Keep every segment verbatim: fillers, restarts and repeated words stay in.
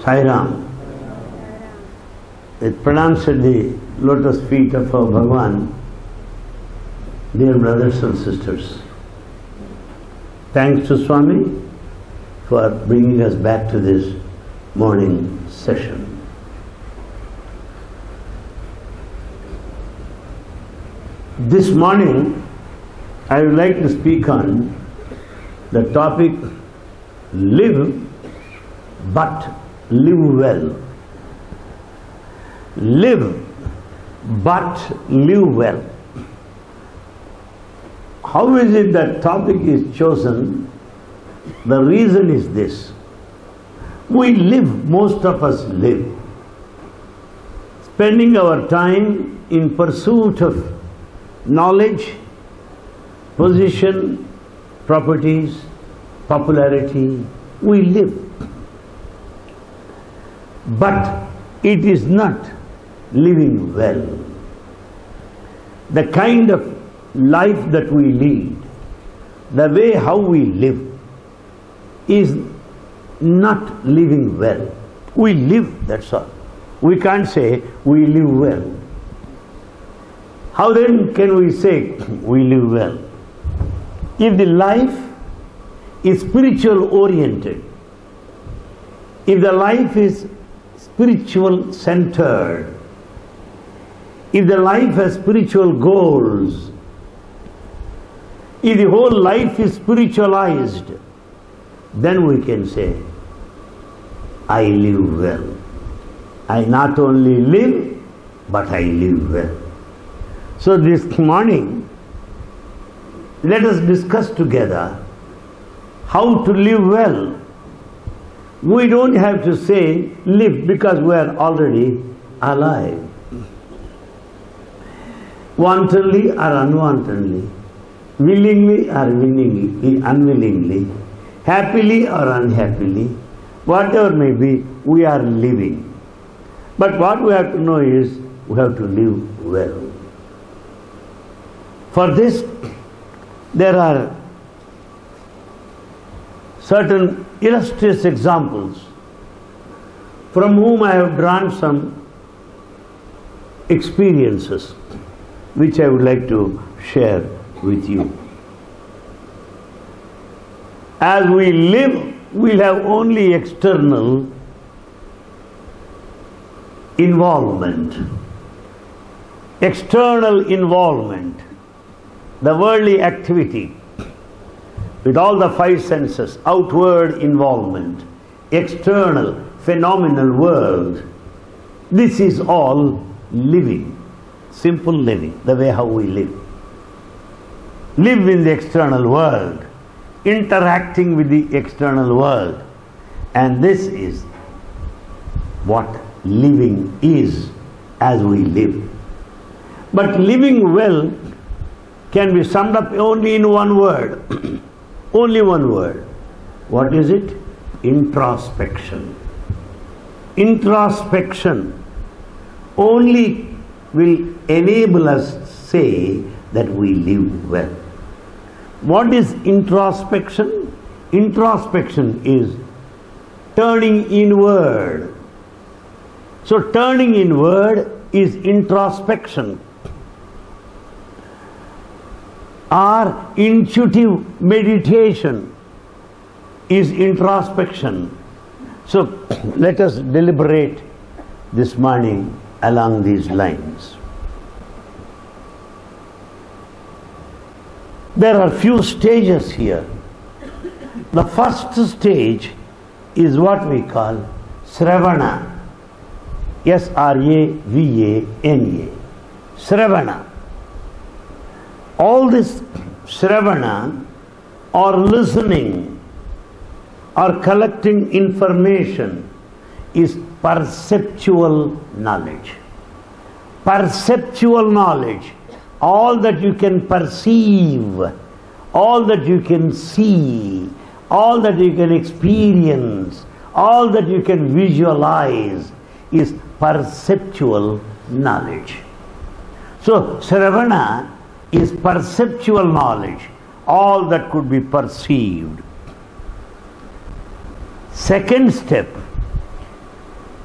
Sai Ram. It pronounced at the lotus feet of our Bhagavan, dear brothers and sisters. Thanks to Swami for bringing us back to this morning session. This morning, I would like to speak on the topic, live but live well. Live but live well. How is it that topic is chosen? The reason is this. We live, most of us live, spending our time in pursuit of knowledge, position, properties, popularity. We live. But it is not living well. The kind of life that we lead, the way how we live, is not living well. We live, that's all. We can't say we live well. How then can we say we live well? If the life is spiritual oriented, if the life is spiritual centered, if the life has spiritual goals, if the whole life is spiritualized, then we can say, I live well. I not only live, but I live well. So this morning, let us discuss together how to live well. We don't have to say live because we are already alive. Wantonly or unwantedly, willingly or willingly, unwillingly, happily or unhappily, whatever may be, we are living. But what we have to know is, we have to live well. For this, there are certain illustrious examples from whom I have drawn some experiences which I would like to share with you. As we live, we'll have only external involvement. External involvement, the worldly activity, with all the five senses, outward involvement, external, phenomenal world. This is all living, simple living, the way how we live. Live in the external world, interacting with the external world. And this is what living is as we live. But living well can be summed up only in one word. Only one word. What is it? Introspection. Introspection only will enable us to say that we live well. What is introspection? Introspection is turning inward. So turning inward is introspection. Our intuitive meditation is introspection. So let us deliberate this morning along these lines. There are few stages here. The first stage is what we call Sravana. S R A V A N A. Sravana. All this Sravana, or listening, or collecting information, is perceptual knowledge. Perceptual knowledge, all that you can perceive, all that you can see, all that you can experience, all that you can visualize is perceptual knowledge. So Sravana is perceptual knowledge, all that could be perceived. Second step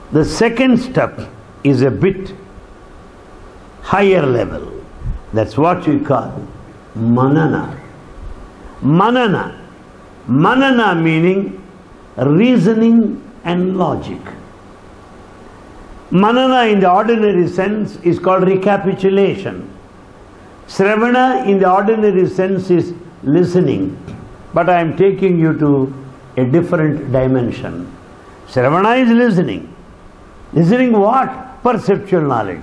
The second step is a bit higher level. That's what we call manana. Manana. Manana meaning reasoning and logic. Manana in the ordinary sense is called recapitulation. Sravana in the ordinary sense is listening. But I am taking you to a different dimension. Sravana is listening. Listening what? Perceptual knowledge.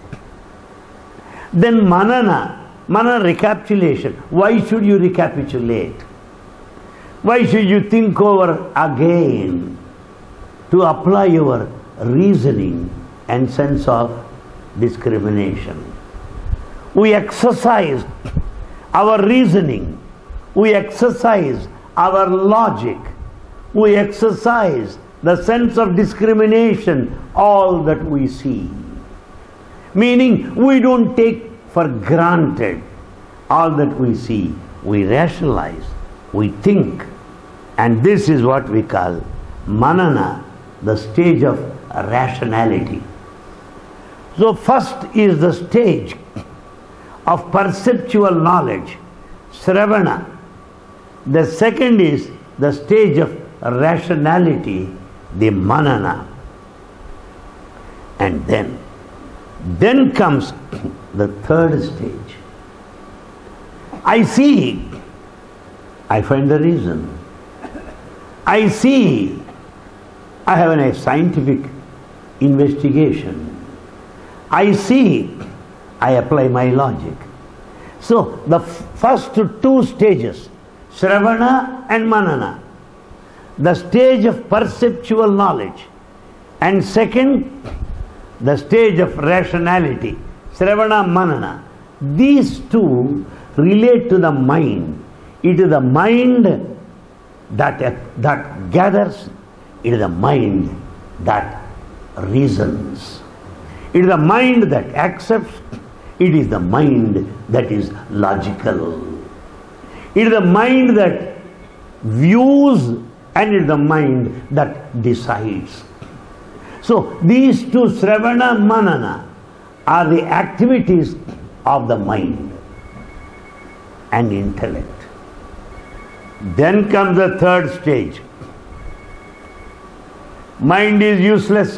Then manana. Manana recapitulation. Why should you recapitulate? Why should you think over again to apply your reasoning and sense of discrimination? We exercise our reasoning. We exercise our logic. We exercise the sense of discrimination, all that we see. Meaning, we don't take for granted all that we see. We rationalize, we think. And this is what we call manana, the stage of rationality. So first is the stage of perceptual knowledge, sravana. The second is the stage of rationality, the manana. And then, then comes the third stage. I see, I find the reason. I see, I have a scientific investigation. I see, I apply my logic. So the first two stages, sravana and manana, the stage of perceptual knowledge, and second, the stage of rationality, sravana, manana. These two relate to the mind. It is the mind that, that gathers, it is the mind that reasons. It is the mind that accepts, it is the mind that is logical. It is the mind that views, and it is the mind that decides. So these two, sravana, manana, are the activities of the mind and intellect. Then comes the third stage. Mind is useless.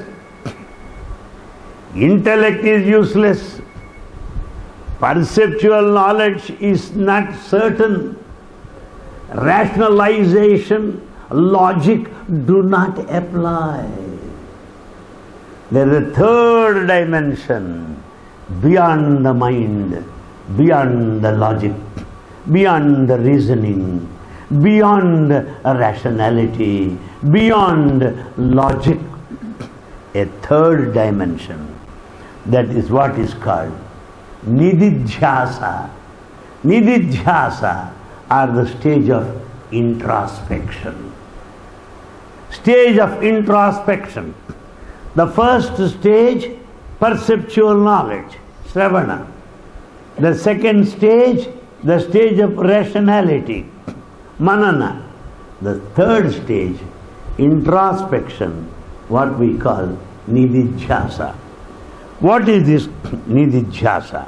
Intellect is useless. Perceptual knowledge is not certain. Rationalization, logic do not apply. There is a third dimension beyond the mind, beyond the logic, beyond the reasoning, beyond rationality, beyond logic. A third dimension. That is what is called nididhyasa. Nididhyasa are the stage of introspection. Stage of introspection. The first stage, perceptual knowledge, sravana. The second stage, the stage of rationality, manana. The third stage, introspection, what we call nididhyasa. What is this nididhyasa?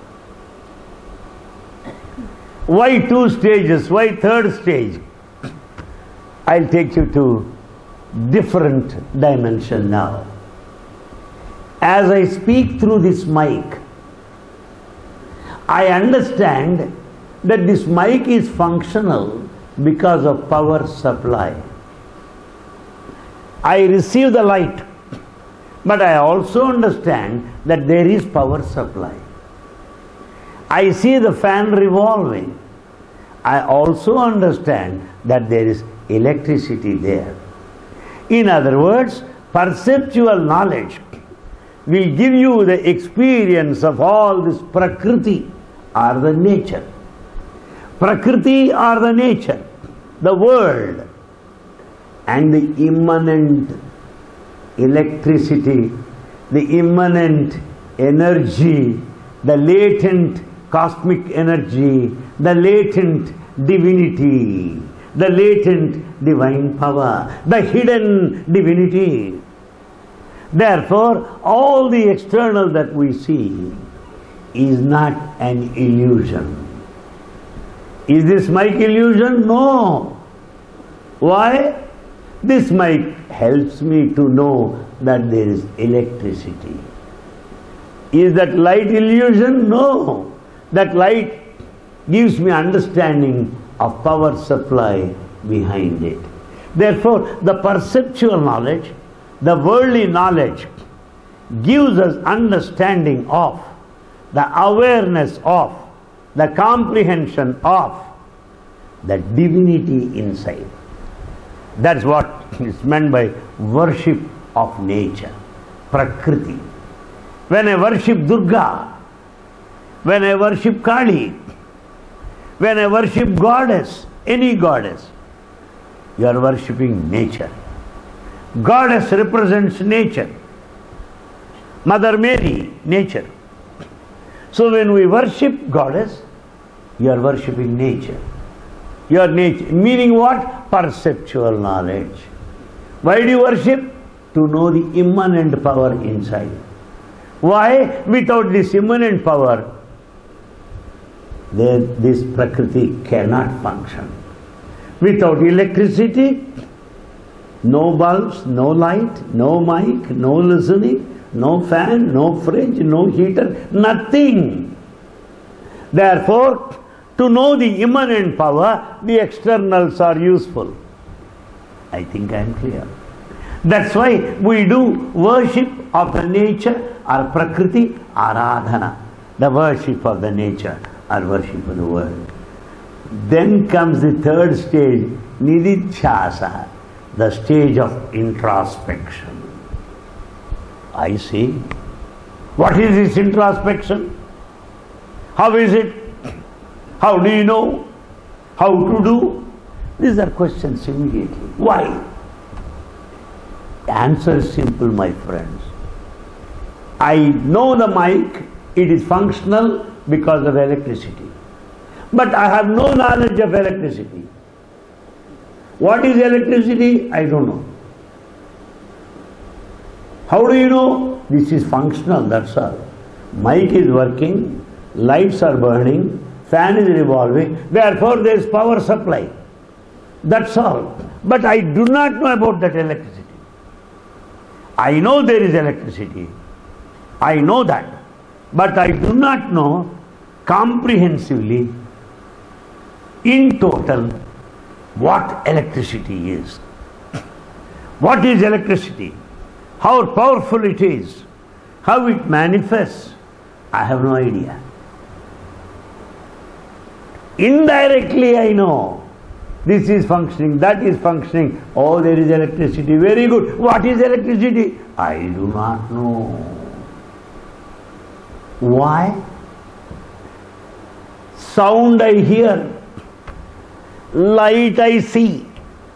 Why two stages? Why third stage? I'll take you to different dimension now. As I speak through this mic, I understand that this mic is functional because of power supply. I receive the light, but I also understand that there is power supply. I see the fan revolving. I also understand that there is electricity there. In other words, perceptual knowledge will give you the experience of all this prakriti or the nature. Prakriti or the nature, the world, and the immanent electricity, the immanent energy, the latent cosmic energy, the latent divinity, the latent divine power, the hidden divinity. Therefore, all the external that we see is not an illusion. Is this mic illusion? No. Why? This mic helps me to know that there is electricity. Is that light illusion? No. That light gives me understanding of power supply behind it. Therefore, the perceptual knowledge, the worldly knowledge, gives us understanding of, the awareness of, the comprehension of the divinity inside. That's what is meant by worship of nature, Prakriti. When I worship Durga, when I worship Kali, when I worship goddess, any goddess, you are worshipping nature. Goddess represents nature. Mother Mary, nature. So when we worship goddess, you are worshipping nature. Your nature, meaning what? Perceptual knowledge. Why do you worship? To know the immanent power inside. Why? Without this immanent power, then this Prakriti cannot function. Without electricity, no bulbs, no light, no mic, no listening, no fan, no fridge, no heater, nothing. Therefore, to know the immanent power, the externals are useful. I think I am clear. That's why we do worship of the nature or Prakriti, Aradhana. The worship of the nature or worship of the world. Then comes the third stage, Nididhyasa, the stage of introspection. I see. What is this introspection? How is it? How do you know? How to do? These are questions immediately. Why? The answer is simple, my friends. I know the mic, it is functional because of electricity. But I have no knowledge of electricity. What is electricity? I don't know. How do you know? This is functional, that's all. Mic is working, lights are burning, fan is revolving, therefore there is power supply. That's all. But I do not know about that electricity. I know there is electricity. I know that. But I do not know comprehensively, in total, what electricity is. What is electricity? How powerful it is? How it manifests? I have no idea. Indirectly I know. This is functioning, that is functioning. Oh, there is electricity. Very good. What is electricity? I do not know. Why? Sound I hear. Light I see.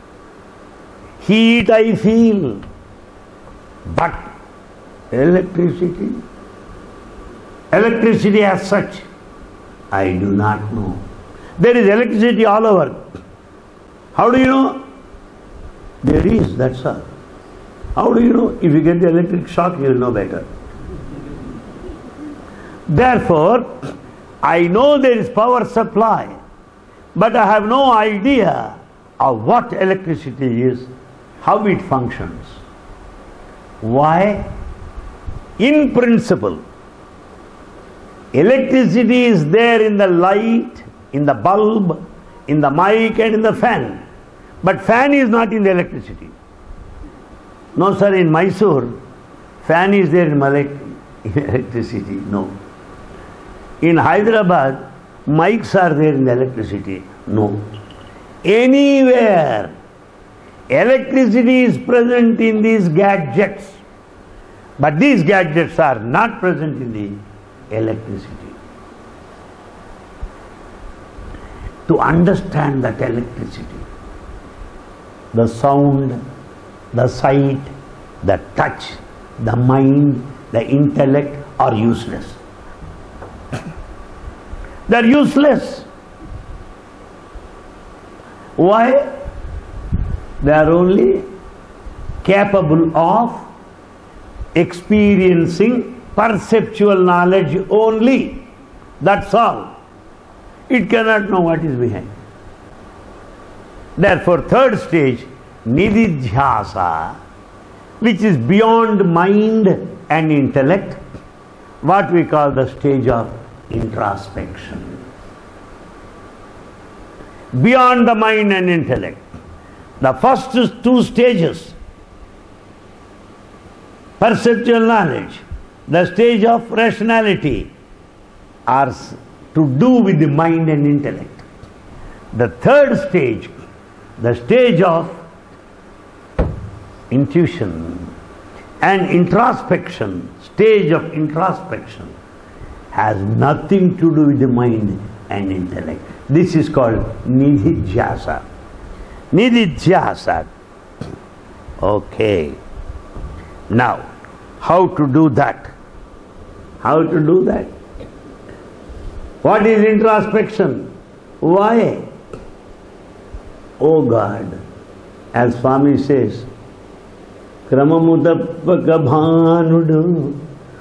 Heat I feel. But electricity, electricity as such, I do not know. There is electricity all over. How do you know? There is, that's all. How do you know? If you get the electric shock, you will know better. Therefore, I know there is power supply, but I have no idea of what electricity is, how it functions. Why? In principle, electricity is there in the light, in the bulb, in the mic and in the fan. But fan is not in the electricity. No sir, in Mysore, fan is there in electricity. No. In Hyderabad, mics are there in the electricity. No. Anywhere, electricity is present in these gadgets. But these gadgets are not present in the electricity. To understand that electricity, the sound, the sight, the touch, the mind, the intellect are useless. They are useless. Why? They are only capable of experiencing perceptual knowledge only. That's all. It cannot know what is behind. Therefore, third stage, nididhyasa, which is beyond mind and intellect, what we call the stage of introspection. Beyond the mind and intellect. The first two stages, perceptual knowledge, the stage of rationality, are to do with the mind and intellect. The third stage, the stage of intuition and introspection, stage of introspection, has nothing to do with the mind and intellect. This is called nididhyasa. Nididhyasa. Okay. Now, how to do that? How to do that? What is introspection? Why? Oh God, as Swami says, Kramamudappaka bhanudu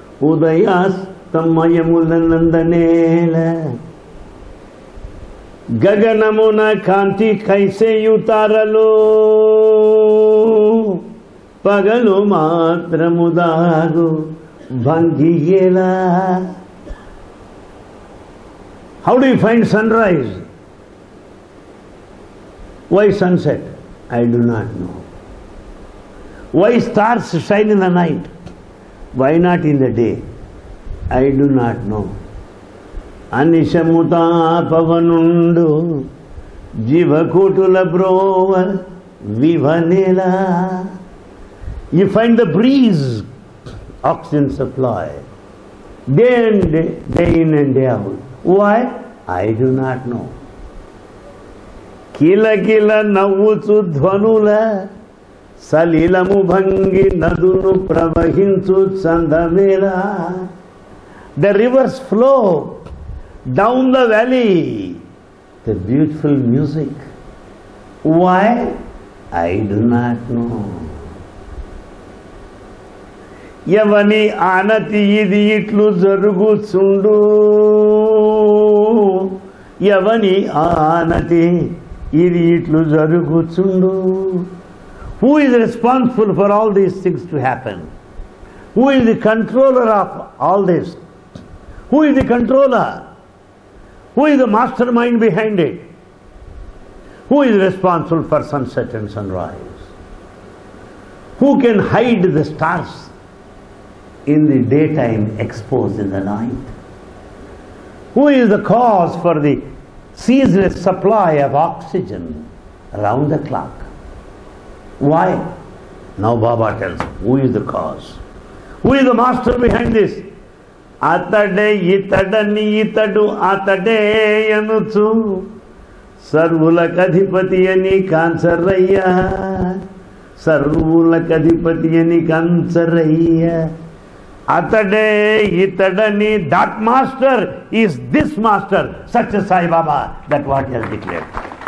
udayastamayamulanandanela Gaganamuna kanti kaise yutaralo pagalu matramudagu bhangiyela. How do you find sunrise? Why sunset? I do not know. Why stars shine in the night? Why not in the day? I do not know. Anishamuta pavanundu jivakutula brova vivanela. You find the breeze, oxygen supply, day and day, day in and day out. Why? I do not know. Kila kila navvuchu dhvanula salilamu bhangi nadunu pravahinchu chandamela. The rivers flow down the valley. The beautiful music. Why? I do not know. Yavani anati idi itlu jaruguchundu. Yavani anati idi itlu jaruguchundu. Who is responsible for all these things to happen? Who is the controller of all this? Who is the controller? Who is the mastermind behind it? Who is responsible for sunset and sunrise? Who can hide the stars in the daytime exposed in the night? Who is the cause for the ceaseless supply of oxygen around the clock? Why? Now Baba tells who is the cause. Who is the master behind this? Atade itadani itadu atade yanuchu sarvulakadhipatiyani kansaraya sarvulakadhipatiyani kansaraya. Atade itadani, that master is this master, Satya Sai Baba, that what he has declared.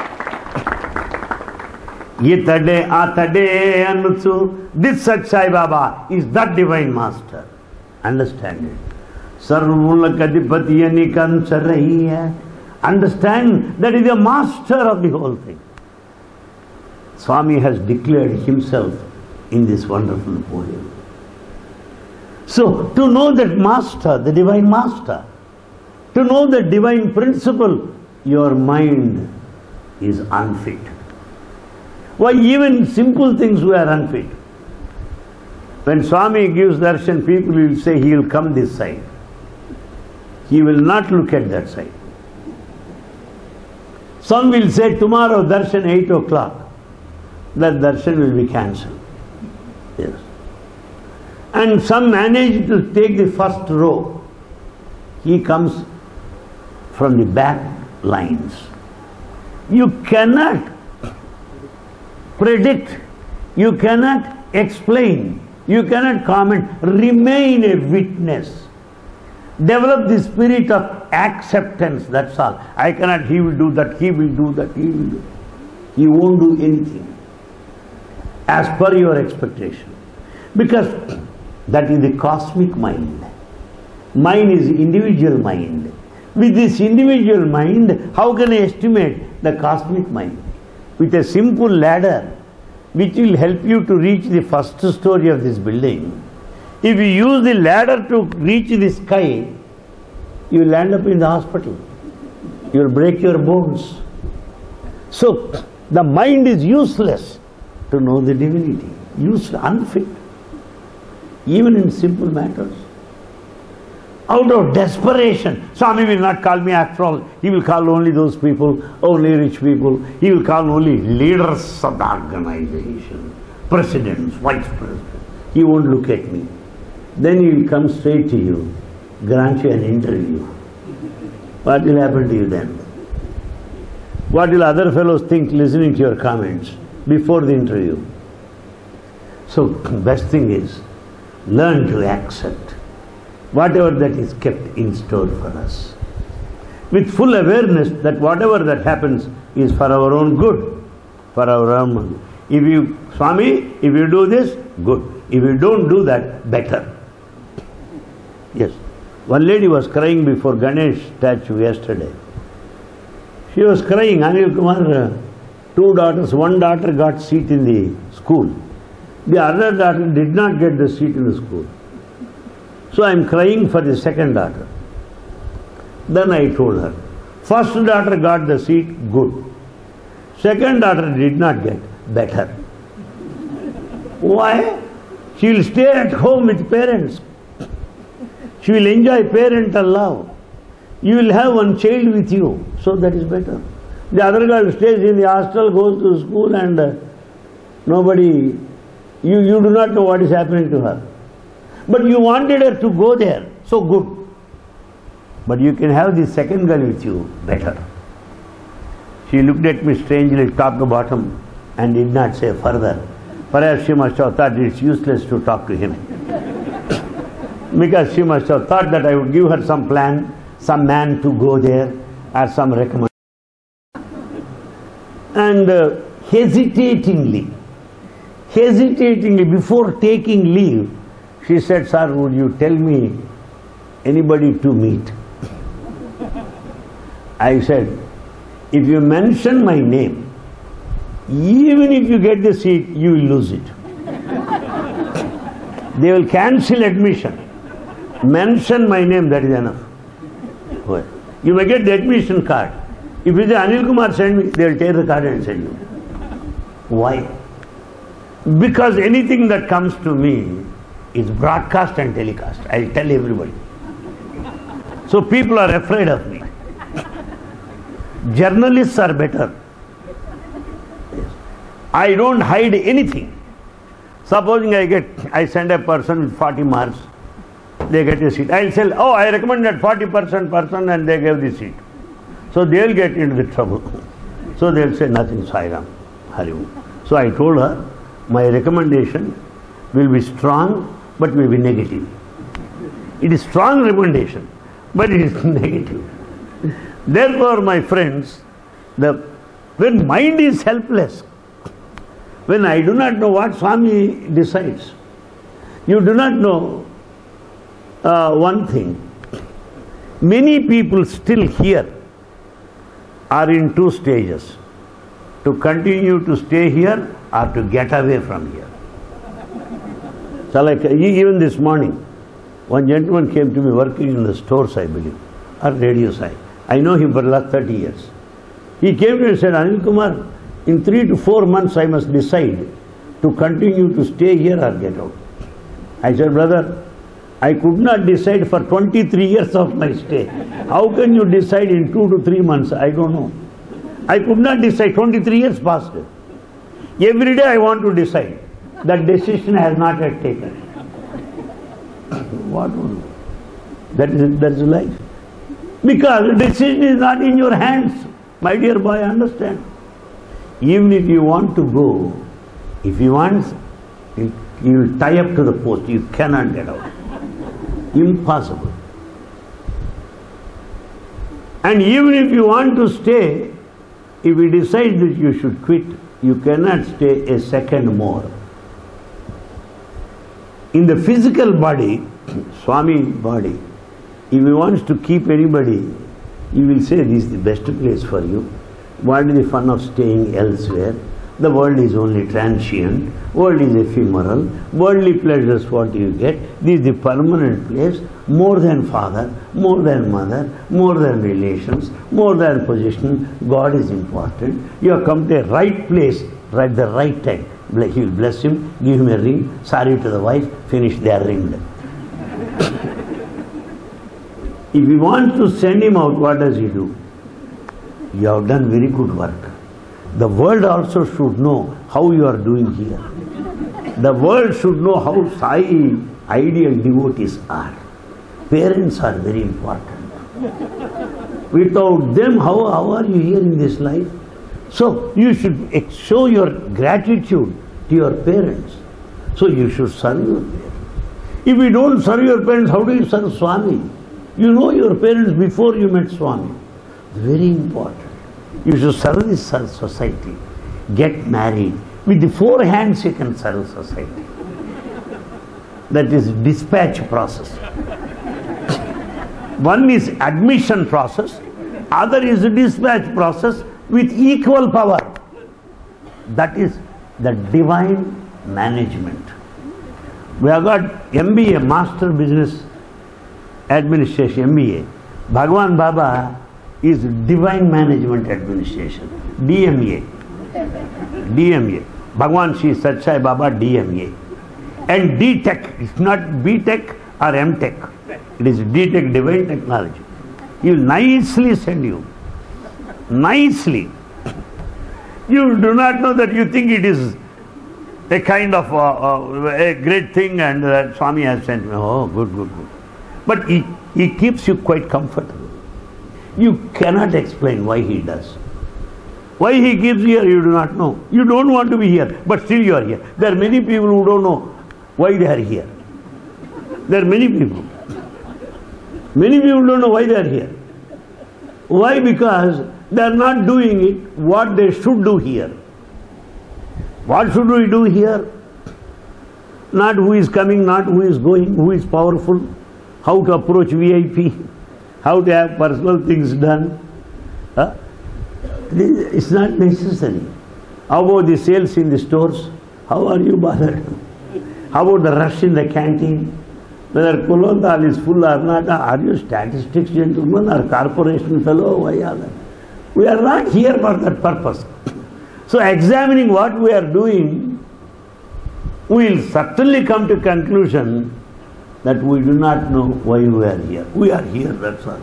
Itade atade anuchu, this Satya Sai Baba is that divine master. Understand it. Sarvulakadhipatiyani kansaraya. Understand that he is the master of the whole thing. Swami has declared himself in this wonderful poem. So, to know that master, the divine master, to know the divine principle, your mind is unfit. Why, even simple things were unfit. When Swami gives darshan, people will say he will come this side. He will not look at that side. Some will say tomorrow darshan eight o'clock. That darshan will be cancelled. Yes. And some manage to take the first row. He comes from the back lines. You cannot predict, you cannot explain, you cannot comment. Remain a witness. Develop the spirit of acceptance, that's all. I cannot, he will do that, he will do that, he will do. He won't do anything as per your expectation. Because That is the cosmic mind. Mine is individual mind. With this individual mind, how can I estimate the cosmic mind? With a simple ladder, which will help you to reach the first story of this building. If you use the ladder to reach the sky, you will end up in the hospital. You will break your bones. So, the mind is useless to know the divinity. Useless, unfit. Even in simple matters. Out of desperation, Swami will not call me after all. He will call only those people, only rich people. He will call only leaders of the organization, presidents, vice presidents. He won't look at me. Then he will come straight to you, grant you an interview. What will happen to you then? What will other fellows think listening to your comments before the interview? So, best thing is, learn to accept whatever that is kept in store for us. With full awareness that whatever that happens is for our own good, for our own good. If you, Swami, if you do this, good. If you don't do that, better. Yes. One lady was crying before Ganesh statue yesterday. She was crying, Anil Kumar, uh, two daughters, one daughter got seat in the school. The other daughter did not get the seat in the school. So I am crying for the second daughter. Then I told her, first daughter got the seat, good. Second daughter did not get, better. Why? She will stay at home with parents. She will enjoy parental love. You will have one child with you, so that is better. The other girl stays in the hostel, goes to school, and uh, nobody, you, you do not know what is happening to her. But you wanted her to go there, so good. But you can have the second girl with you, better. She looked at me strangely, top to bottom, and did not say further. Perhaps she must have thought it's useless to talk to him. Because she must have thought that I would give her some plan, some man to go there, or some recommendation. And uh, hesitatingly, hesitatingly, before taking leave, she said, sir, would you tell me anybody to meet? I said, if you mention my name, even if you get the seat, you will lose it. They will cancel admission. Mention my name, that is enough. You may get the admission card. If you say, Anil Kumar send me, they will tear the card and send you. Why? Because anything that comes to me is broadcast and telecast. I will tell everybody. So people are afraid of me. Journalists are better. Yes. I don't hide anything. Supposing I get, I send a person with forty marks, they get a seat. I will say, oh, I recommend that forty percent person, and they gave the seat. So they will get into the trouble. So they will say nothing, Sairam, Harivu. So I told her, my recommendation will be strong, but will be negative. It is strong recommendation, but it is negative. Therefore, my friends, the, when mind is helpless, when I do not know what Swami decides, you do not know uh, one thing. Many people still here are in two stages. To continue to stay here or to get away from here. So like even this morning, one gentleman came to me working in the stores, I believe, or radio side. I know him for the last thirty years. He came to me and said, Anil Kumar, in three to four months I must decide to continue to stay here or get out. I said, brother, I could not decide for twenty-three years of my stay. How can you decide in two to three months? I don't know. I could not decide. twenty-three years passed. Every day I want to decide. That decision has not yet taken. What would you? That is, that is life. Because the decision is not in your hands. My dear boy, understand. Even if you want to go, if you want, you will tie up to the post. You cannot get out. Impossible. And even if you want to stay, if you decide that you should quit, you cannot stay a second more. In the physical body, Swami body, if he wants to keep anybody, he will say this is the best place for you. What is the fun of staying elsewhere? The world is only transient, world is ephemeral, worldly pleasures what you get, this is the permanent place, more than father, more than mother, more than relations, more than position, God is important. You have come to the right place, at the right time. He will bless him, give him a ring, sorry to the wife, finish, they are ringed. If you want to send him out, what does he do? You have done very good work. The world also should know how you are doing here. The world should know how Sai ideal devotees are. Parents are very important. Without them, how, how are you here in this life? So you should show your gratitude to your parents. So you should serve your parents. If you don't serve your parents, how do you serve Swami? You know your parents before you met Swami. Very important. You should serve this society. Get married. With the four hands you can serve society. That is dispatch process. One is admission process, other is dispatch process with equal power. That is the divine management. We have got M B A, Master Business Administration, M B A. Bhagwan Baba is Divine Management Administration, D M A. D M A. Bhagwan Shri Sathya Sai Baba, D M A. And D Tech, it's not B Tech or M Tech. It is D Tech, Divine Technology. He will nicely send you. Nicely. You do not know that you think it is a kind of uh, uh, a great thing and uh, Swami has sent me. Oh, good, good, good. But he, he keeps you quite comfortable. You cannot explain why he does. Why he gives here, you do not know. You don't want to be here, but still you are here. There are many people who don't know why they are here. There are many people. Many people don't know why they are here. Why? Because they are not doing it what they should do here. What should we do here? Not who is coming, not who is going, who is powerful, how to approach V I P, how to have personal things done. Huh? It's not necessary. How about the sales in the stores? How are you bothered? How about the rush in the canteen? Whether Kulondal is full or not, are you statistics gentlemen or corporation fellow? Why are that? We are not here for that purpose. So examining what we are doing, we will certainly come to conclusion that we do not know why we are here. We are here, that's all.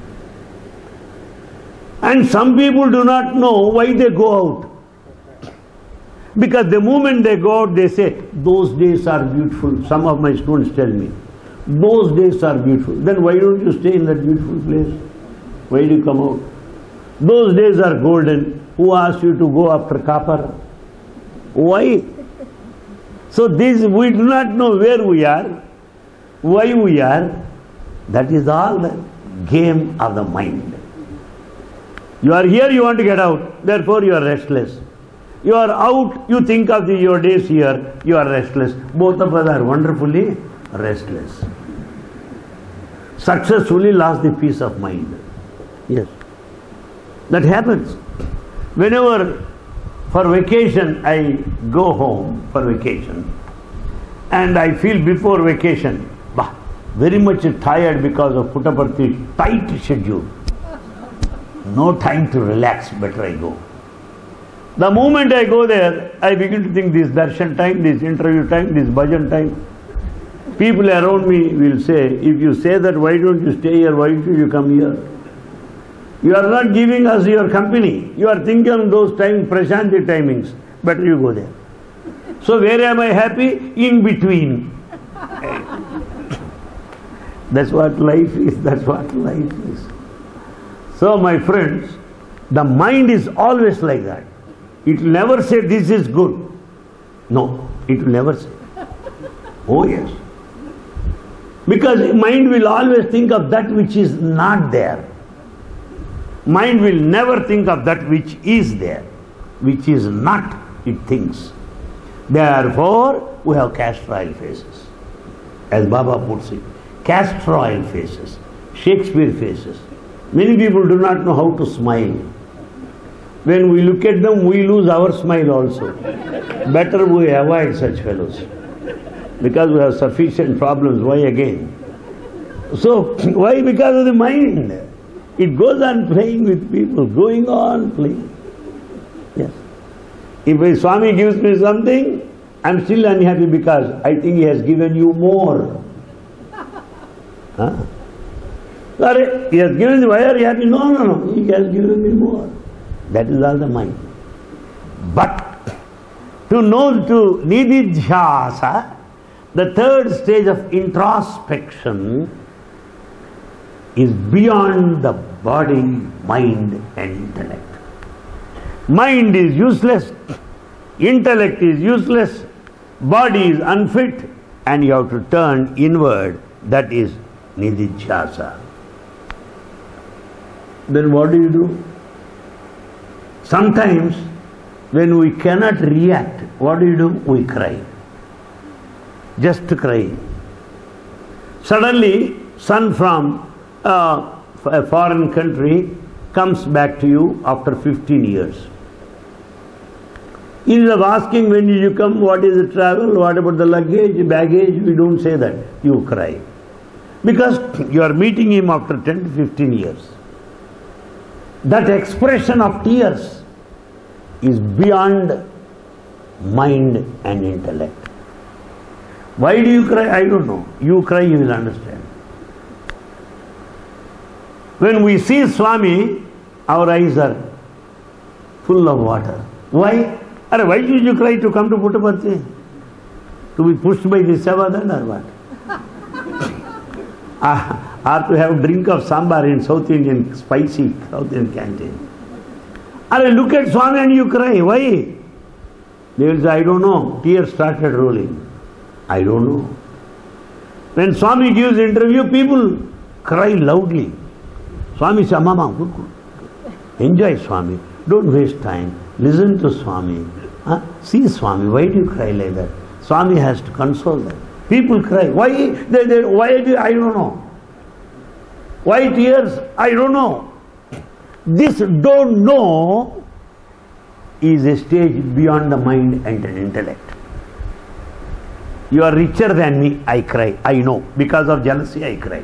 And some people do not know why they go out. Because the moment they go out, they say, those days are beautiful. Some of my students tell me, those days are beautiful. Then why don't you stay in that beautiful place? Why do you come out? Those days are golden. Who asked you to go after copper? Why? So this, we do not know where we are, why we are. That is all the game of the mind. You are here, you want to get out. Therefore you are restless. You are out, you think of the, your days here, you are restless. Both of us are wonderfully restless. Successfully lost the peace of mind. Yes. That happens. Whenever for vacation I go home for vacation and I feel before vacation, bah, very much tired because of Puttaparthi tight schedule. No time to relax, better I go. The moment I go there, I begin to think this darshan time, this interview time, this bhajan time. People around me will say, if you say that, why don't you stay here, why don't you come here? You are not giving us your company. You are thinking of those time, Prashanti timings. Better you go there. So where am I happy? In between. That's what life is. That's what life is. So my friends, the mind is always like that. It will never say this is good. No, it will never say. Oh yes. Because mind will always think of that which is not there. Mind will never think of that which is there. Which is not, it thinks. Therefore, we have cast trial faces. as Baba puts it, castor oil faces, Shakespeare faces. Many people do not know how to smile. When we look at them, we lose our smile also. Better we avoid such fellows. Because we have sufficient problems, why again? So, why? Because of the mind. It goes on playing with people, going on playing. Yes. If a Swami gives me something, I'm still unhappy because I think he has given you more. Huh? Sorry, he has given you, why are you happy? No, no, no, he has given me more. That is all the mind. But to know, to nididhyasa, the third stage of introspection is beyond the body, mind and intellect. Mind is useless, intellect is useless, body is unfit, and you have to turn inward. That is nididhyasa. Then what do you do? Sometimes when we cannot react, what do you do? We cry. Just crying. Suddenly, son from uh, a foreign country comes back to you after fifteen years. Instead of asking when did you come, what is the travel, what about the luggage, baggage, we don't say that. You cry. Because you are meeting him after ten to fifteen years. That expression of tears is beyond mind and intellect. Why do you cry? I don't know. You cry, you will understand. When we see Swami, our eyes are full of water. Why? Are, why should you cry to come to Puttaparthi? To be pushed by the Savadan or what? ah, or to have a drink of sambar in South Indian, spicy South Indian canteen. Are, look at Swami and you cry. Why? They will say, I don't know. Tears started rolling. I don't know. When Swami gives interview, people cry loudly. Swami says, Mama, good, good. Enjoy Swami. Don't waste time. Listen to Swami. Huh? See Swami. Why do you cry like that? Swami has to console them. People cry. Why? They, they, why do, I don't know. Why tears? I don't know. This don't know is a stage beyond the mind and the intellect. You are richer than me, I cry. I know. Because of jealousy, I cry.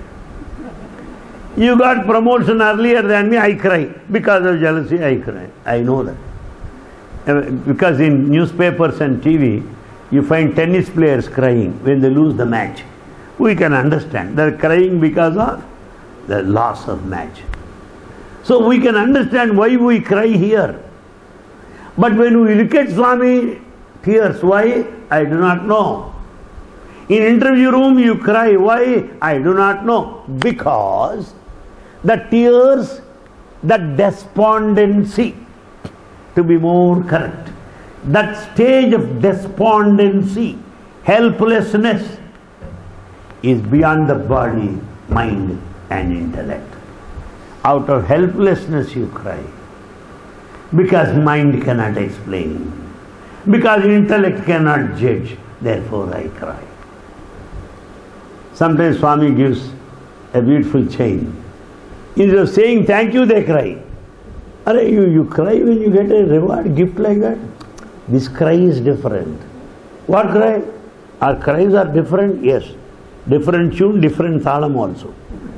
You got promotion earlier than me, I cry. Because of jealousy, I cry. I know that. Because in newspapers and T V, you find tennis players crying when they lose the match. We can understand. They are crying because of the loss of match. So we can understand why we cry here. But when we look at Swami, tears, why? I do not know. In interview room you cry, why? I do not know. Because the tears, the despondency, to be more correct, that stage of despondency, helplessness, is beyond the body, mind and intellect. Out of helplessness you cry. Because mind cannot explain. Because intellect cannot judge. Therefore I cry. Sometimes Swami gives a beautiful chain. Instead of saying thank you, they cry. Are you, you cry when you get a reward, gift like that? This cry is different. What cry? Our cries are different? Yes. Different tune, different thalam also.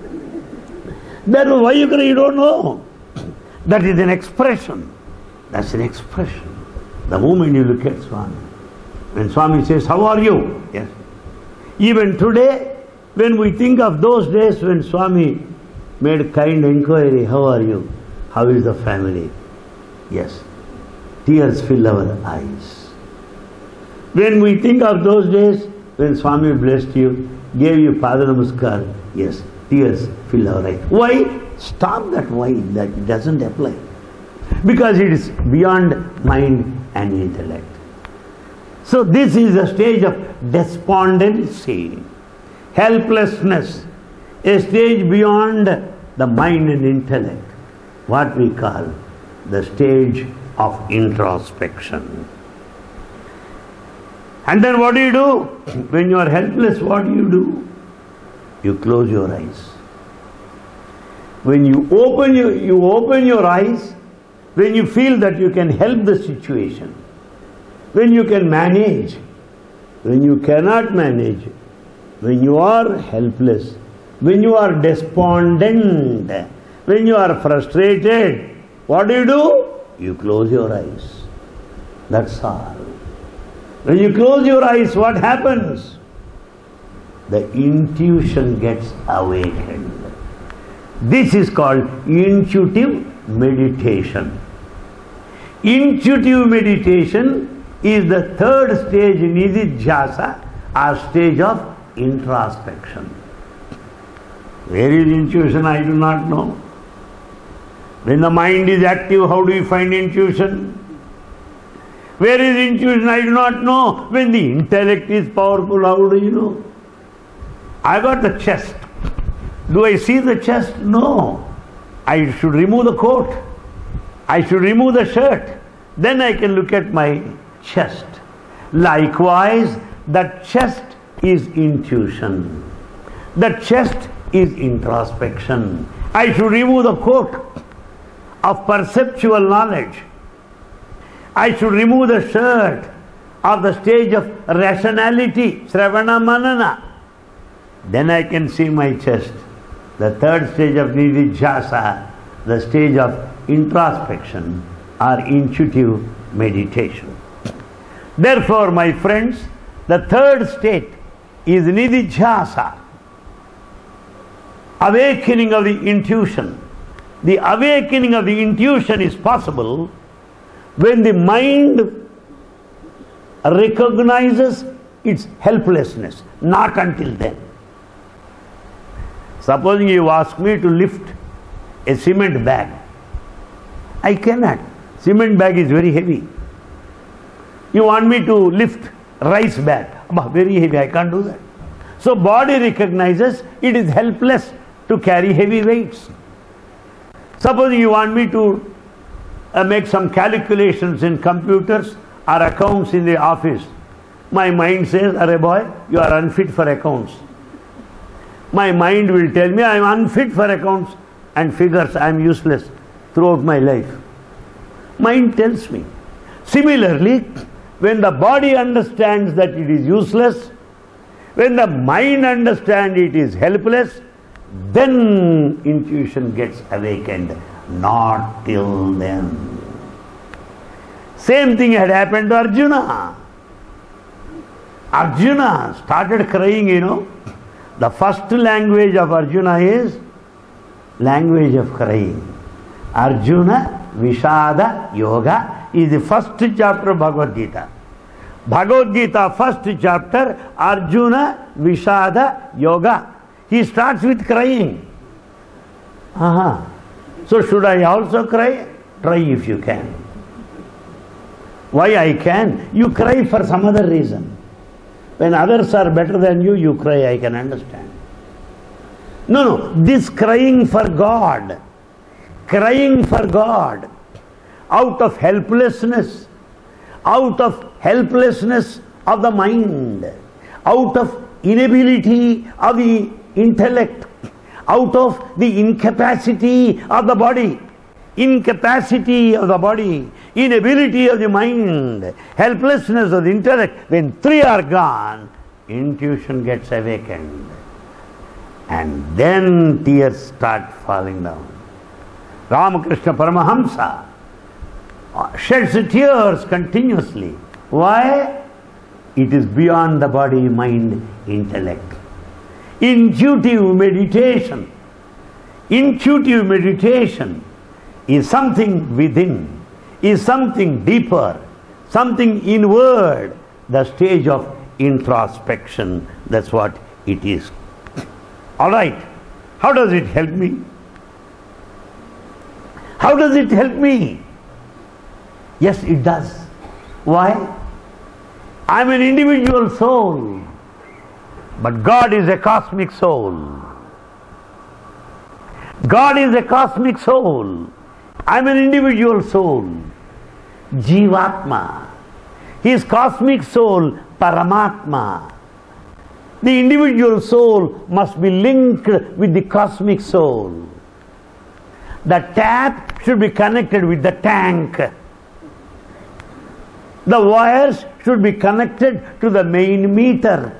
Then why you cry? You don't know. That is an expression. That's an expression. The moment you look at Swami. When Swami says, how are you? Yes. Even today, when we think of those days when Swami made kind inquiry, how are you? How is the family? Yes. Tears fill our eyes. When we think of those days when Swami blessed you, gave you Pada Namaskar, yes, tears fill our eyes. Why? Stop that why. That doesn't apply. Because it is beyond mind and intellect. So this is a stage of despondency, helplessness, a stage beyond the mind and intellect, what we call the stage of introspection. And then what do you do? When you are helpless, what do you do? You close your eyes. When you open your, you open your eyes, when you feel that you can help the situation, when you can manage, when you cannot manage, when you are helpless, when you are despondent, when you are frustrated, what do you do? You close your eyes. That's all. When you close your eyes, what happens? The intuition gets awakened. This is called intuitive meditation. Intuitive meditation is the third stage in nididhyasa, or stage of introspection. Where is intuition? I do not know. When the mind is active, how do you find intuition? Where is intuition? I do not know. When the intellect is powerful, how do you know? I got the chest. Do I see the chest? No. I should remove the coat. I should remove the shirt. Then I can look at my chest. Likewise, the chest is intuition. The chest is introspection. I should remove the coat of perceptual knowledge. I should remove the shirt of the stage of rationality, Sravana Manana. Then I can see my chest. The third stage of nididhyasa, the stage of introspection or intuitive meditation. Therefore, my friends, the third state is nididhyasa, awakening of the intuition. The awakening of the intuition is possible when the mind recognizes its helplessness. Not until then. Supposing you ask me to lift a cement bag, I cannot. Cement bag is very heavy. You want me to lift rice bag, very heavy, I can't do that. So body recognizes it is helpless to carry heavy weights. Supposing you want me to uh, make some calculations in computers or accounts in the office, my mind says, "Arey boy, you are unfit for accounts." My mind will tell me I am unfit for accounts and figures, I am useless throughout my life. Mind tells me. Similarly, when the body understands that it is useless, when the mind understands it is helpless, then intuition gets awakened. Not till then. Same thing had happened to Arjuna. Arjuna started crying, you know. The first language of Arjuna is language of crying. Arjuna Vishada Yoga is the first chapter of Bhagavad Gita. Bhagavad Gita, first chapter, Arjuna Vishada Yoga. He starts with crying. Aha. So should I also cry? Try if you can. Why I can? You cry for some other reason. When others are better than you, you cry, I can understand. No, no, this crying for God, crying for God, out of helplessness, out of helplessness of the mind, out of inability of the intellect, out of the incapacity of the body, incapacity of the body, inability of the mind, helplessness of the intellect. When three are gone, intuition gets awakened. And then tears start falling down. Ramakrishna Paramahamsa sheds tears continuously. Why? It is beyond the body, mind, intellect. Intuitive meditation. Intuitive meditation is something within, is something deeper, something inward, the stage of introspection. That's what it is. All right. How does it help me? How does it help me? Yes, it does. Why? I'm an individual soul, but God is a cosmic soul. God is a cosmic soul. I'm an individual soul. Jivatma. His cosmic soul Paramatma. The individual soul must be linked with the cosmic soul. The tap should be connected with the tank. The wires should be connected to the main meter.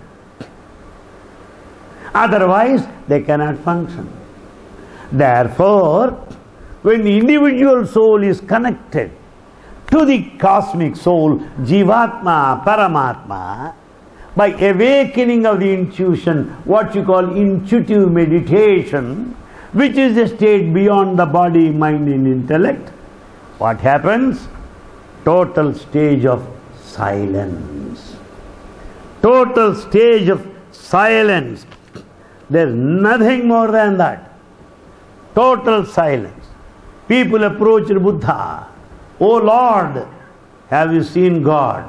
Otherwise, they cannot function. Therefore, when the individual soul is connected to the cosmic soul, Jivatma, Paramatma, by awakening of the intuition, what you call intuitive meditation, which is a state beyond the body, mind and intellect, what happens? Total stage of silence. Total stage of silence. There is nothing more than that. Total silence. People approached Buddha. Oh Lord, have you seen God?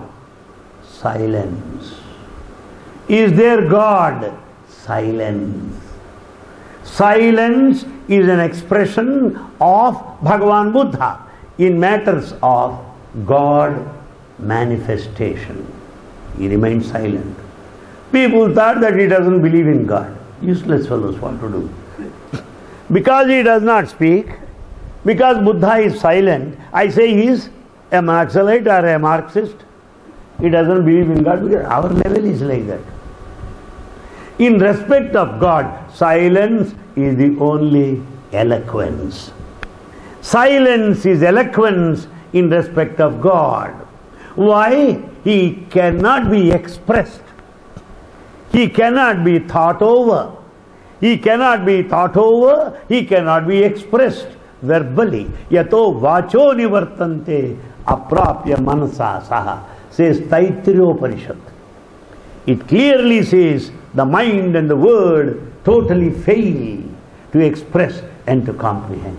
Silence. Is there God? Silence. Silence is an expression of Bhagavan Buddha in matters of God manifestation. He remained silent. People thought that he doesn't believe in God. Useless fellows, what to do? Because he does not speak, because Buddha is silent, I say he is a Marxist or a Marxist. He doesn't believe in God because our level is like that. In respect of God, silence is the only eloquence. Silence is eloquence in respect of God. Why? He cannot be expressed. He cannot be thought over. He cannot be thought over. He cannot be expressed verbally. Yato vacho nivartante aprapya manasa saha, says Taittiriya Upanishad. It clearly says the mind and the word totally fail to express and to comprehend.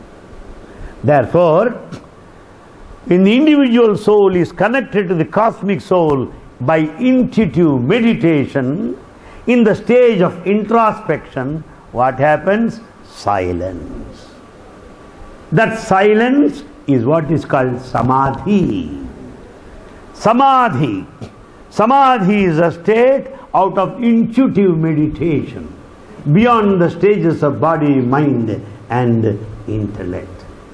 Therefore, when the individual soul is connected to the cosmic soul by intuitive meditation, in the stage of introspection, what happens? Silence. That silence is what is called Samadhi. Samadhi. Samadhi is a state out of intuitive meditation, beyond the stages of body, mind and intellect.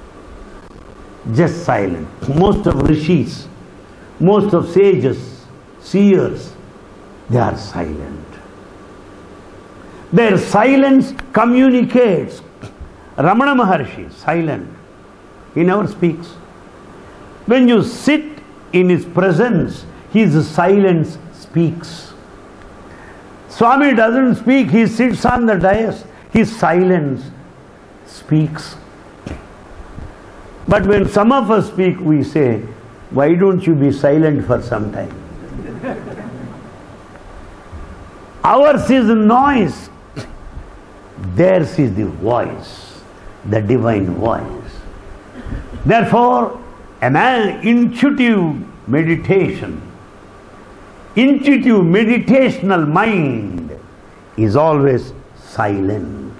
Just silent. Most of rishis, most of sages, seers, they are silent. Their silence communicates. Ramana Maharshi, silent. He never speaks. When you sit in his presence, his silence speaks. Swami doesn't speak, he sits on the dais. His silence speaks. But when some of us speak, we say, why don't you be silent for some time? Ours is noise. Theirs is the voice, the divine voice. Therefore, a man intuitive meditation, intuitive meditational mind is always silent.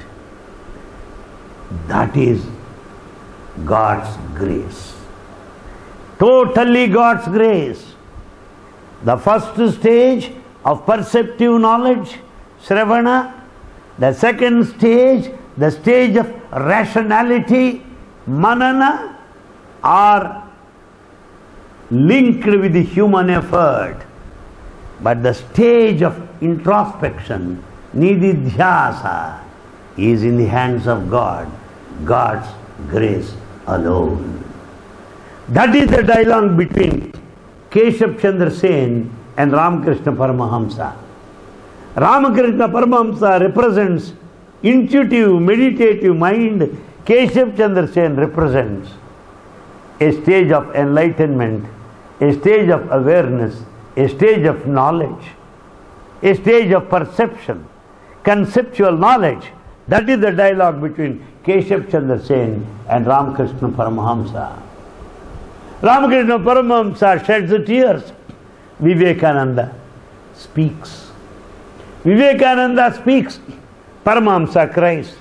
That is God's grace. Totally God's grace. The first stage of perceptive knowledge, Shravana. The second stage, the stage of rationality, Manana, are linked with the human effort. But the stage of introspection, Nididhyasa, is in the hands of God, God's grace alone. That is the dialogue between Keshav Chandra Sen and Ramakrishna Paramahamsa. Ramakrishna Paramahamsa represents intuitive, meditative mind. Keshav Chandra Sen represents a stage of enlightenment, a stage of awareness, a stage of knowledge, a stage of perception, conceptual knowledge. That is the dialogue between Keshav Chandra Sen and Ramakrishna Paramahamsa. Ramakrishna Paramahamsa sheds the tears. Vivekananda speaks. Vivekananda speaks. Paramahamsa cries.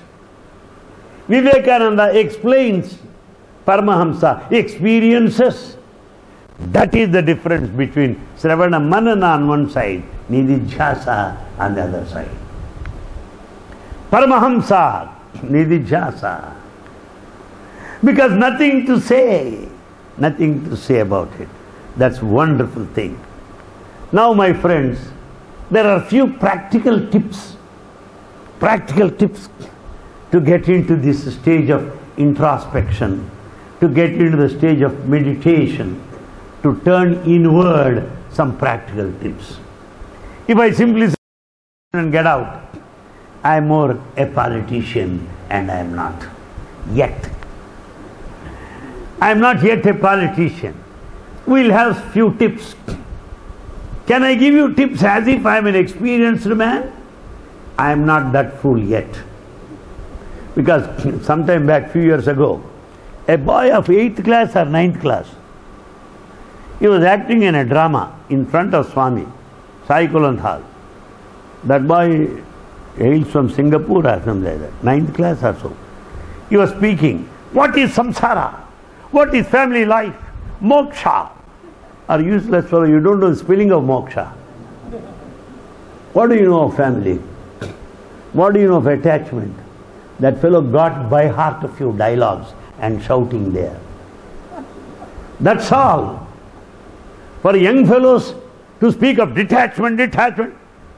Vivekananda explains. Paramahamsa experiences. That is the difference between Sravana Manana on one side, Nididhyasa on the other side. Paramahamsa, Nididhyasa. Because nothing to say, nothing to say about it. That's wonderful thing. Now, my friends, there are few practical tips, practical tips to get into this stage of introspection, to get into the stage of meditation, to turn inward. Some practical tips. If I simply say and get out, I am more a politician, and I am not yet. I am not yet a politician. We'll have few tips. Can I give you tips as if I am an experienced man? I am not that fool yet. Because sometime back, few years ago, a boy of eighth class or ninth class, he was acting in a drama in front of Swami, Sai Kulant Hall. That boy hails from Singapore or something like that, ninth class or so. He was speaking, what is samsara? What is family life? Moksha. Are useless fellow, you don't know the spelling of moksha. What do you know of family? What do you know of attachment? That fellow got by heart a few dialogues and shouting there. That's all. For young fellows to speak of detachment, detachment.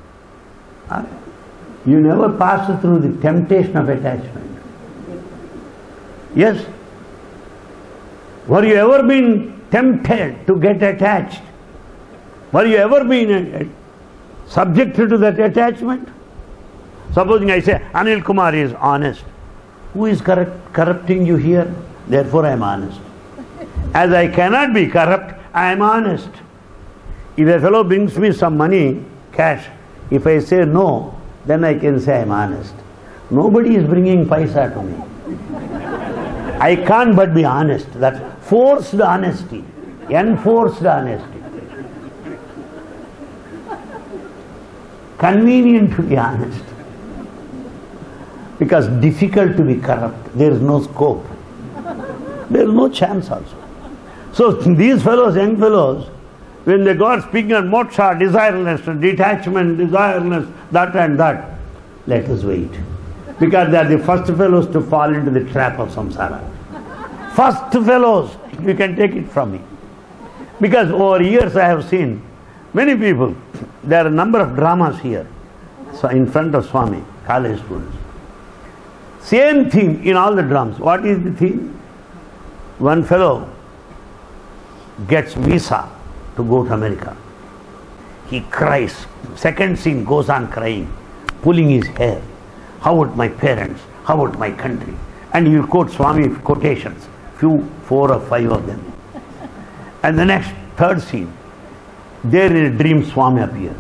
You never passed through the temptation of attachment. Yes? Were you ever been tempted to get attached? Were you ever been subjected to that attachment? Supposing I say, Anil Kumar is honest. Who is corrupt, corrupting you here? Therefore I am honest. As I cannot be corrupt, I am honest. If a fellow brings me some money, cash, if I say no, then I can say I am honest. Nobody is bringing paisa to me. I can't but be honest. That's forced honesty, enforced honesty. Convenient to be honest. Because difficult to be corrupt. There is no scope. There is no chance also. So these fellows, young fellows, when they got speaking on moksha, desirelessness, detachment, desirelessness, that and that, let us wait. Because they are the first fellows to fall into the trap of samsara. First fellows, you can take it from me. Because over years I have seen many people, there are a number of dramas here, so in front of Swami, college students. Same theme in all the dramas. What is the theme? One fellow gets visa to go to America. He cries. Second scene goes on crying, pulling his hair. How about my parents? How about my country? And he will quote Swami quotations, few, four or five of them. And the next, third scene, there in a dream Swami appears.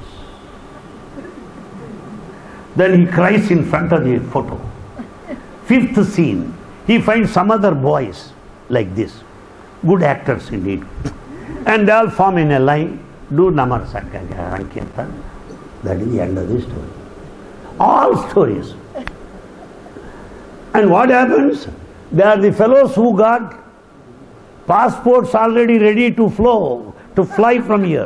Then he cries in front of the photo. Fifth scene, he finds some other boys like this, good actors indeed. And they all form in a line, do Namar Sankirtan. That is the end of the story. All stories. And what happens? They are the fellows who got passports already ready to flow, to fly from here.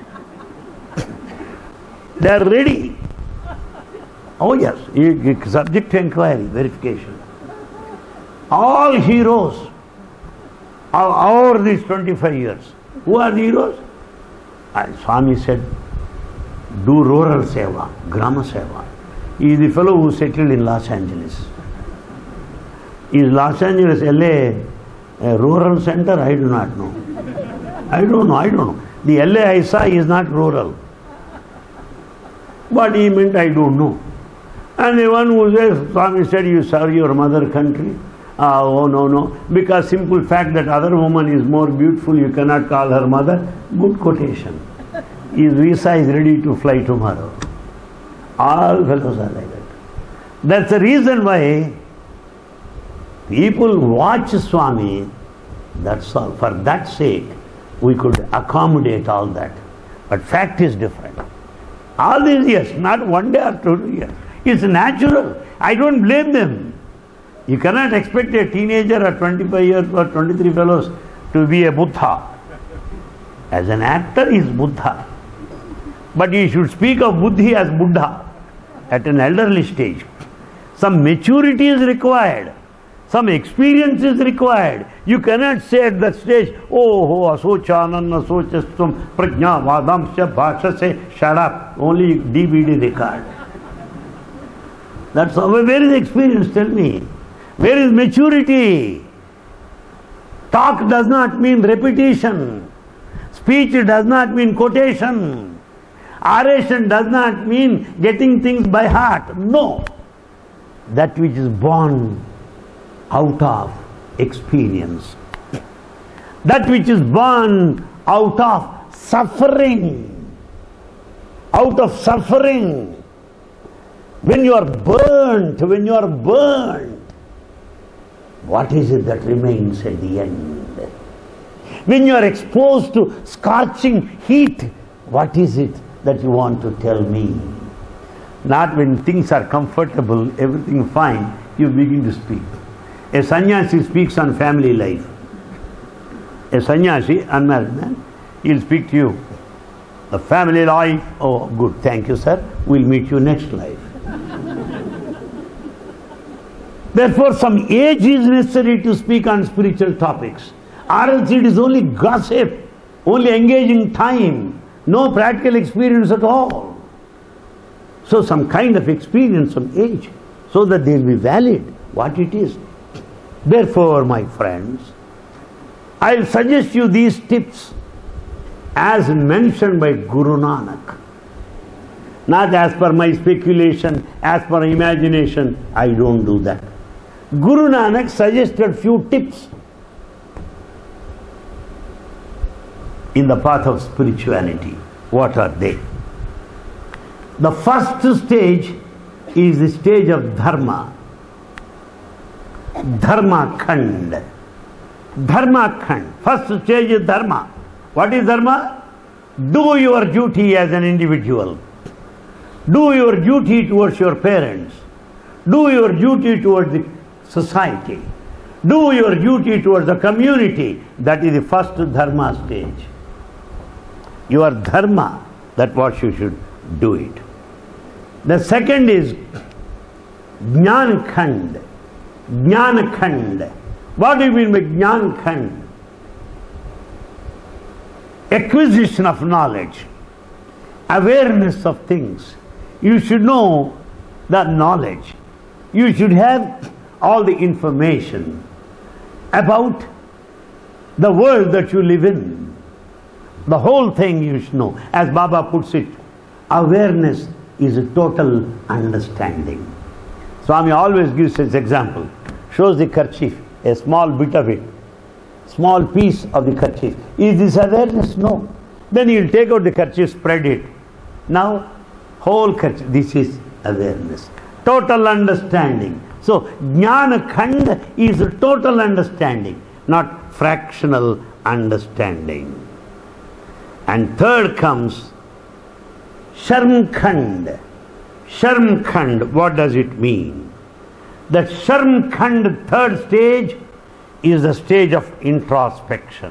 They are ready. Oh yes, subject to inquiry, verification. All heroes over these twenty-five years. Who are the heroes? And Swami said, do rural seva, grama seva. He is the fellow who settled in Los Angeles. Is Los Angeles, L A, a rural center? I do not know. I don't know, I don't know. The L A I saw is not rural. What he meant, I don't know. And the one who says, Swami said, you serve your mother country. Uh, oh no, no. Because simple fact that other woman is more beautiful, you cannot call her mother. Good quotation. His visa is ready to fly tomorrow. All fellows are like that. That's the reason why people watch Swami. That's all. For that sake, we could accommodate all that. But fact is different. All these years, not one day or two years. It's natural. I don't blame them. You cannot expect a teenager or twenty-five years or twenty-three fellows to be a Buddha. As an actor, he is Buddha. But he should speak of Buddhi as Buddha at an elderly stage. Some maturity is required. Some experience is required. You cannot say at that stage, oh, oh asochanana sochastum prajna vadamsya bhashase, shut up, only D V D record. That's how. Where is experience? Tell me. Where is maturity? Talk does not mean repetition. Speech does not mean quotation. Oration does not mean getting things by heart. No. That which is born out of experience. That which is born out of suffering. Out of suffering. When you are burnt, when you are burnt, what is it that remains at the end? When you are exposed to scorching heat, what is it that you want to tell me? Not when things are comfortable, everything fine, you begin to speak. A sannyasi speaks on family life. A sannyasi, unmarried man, he'll speak to you. The family life, oh good, thank you sir, we'll meet you next life. Therefore some age is necessary to speak on spiritual topics. Or else it is only gossip, only engaging time, no practical experience at all. So some kind of experience, some age, so that they will be valid, what it is. Therefore, my friends, I will suggest you these tips as mentioned by Guru Nanak. Not as per my speculation, as per imagination, I don't do that. Guru Nanak suggested few tips in the path of spirituality. What are they? The first stage is the stage of dharma. Dharma Khand. Dharma Khand. First stage is dharma. What is dharma? Do your duty as an individual. Do your duty towards your parents. Do your duty towards the society. Do your duty towards the community. That is the first dharma stage. Your dharma, that's what you should do it. The second is Jnana Khand. Jnana Khand. What do you mean by Jnana Khand? Acquisition of knowledge, awareness of things. You should know the knowledge. You should have all the information about the world that you live in. The whole thing you should know. As Baba puts it, awareness is a total understanding. Swami always gives this example. Shows the kerchief, a small bit of it, small piece of the kerchief. Is this awareness? No. Then he will take out the kerchief, spread it. Now, whole kerchief, this is awareness. Total understanding. So, Jnana Khand is a total understanding, not fractional understanding. And third comes Sharm Khand. Sharm Khand, what does it mean? The Sharm Khand third stage is the stage of introspection.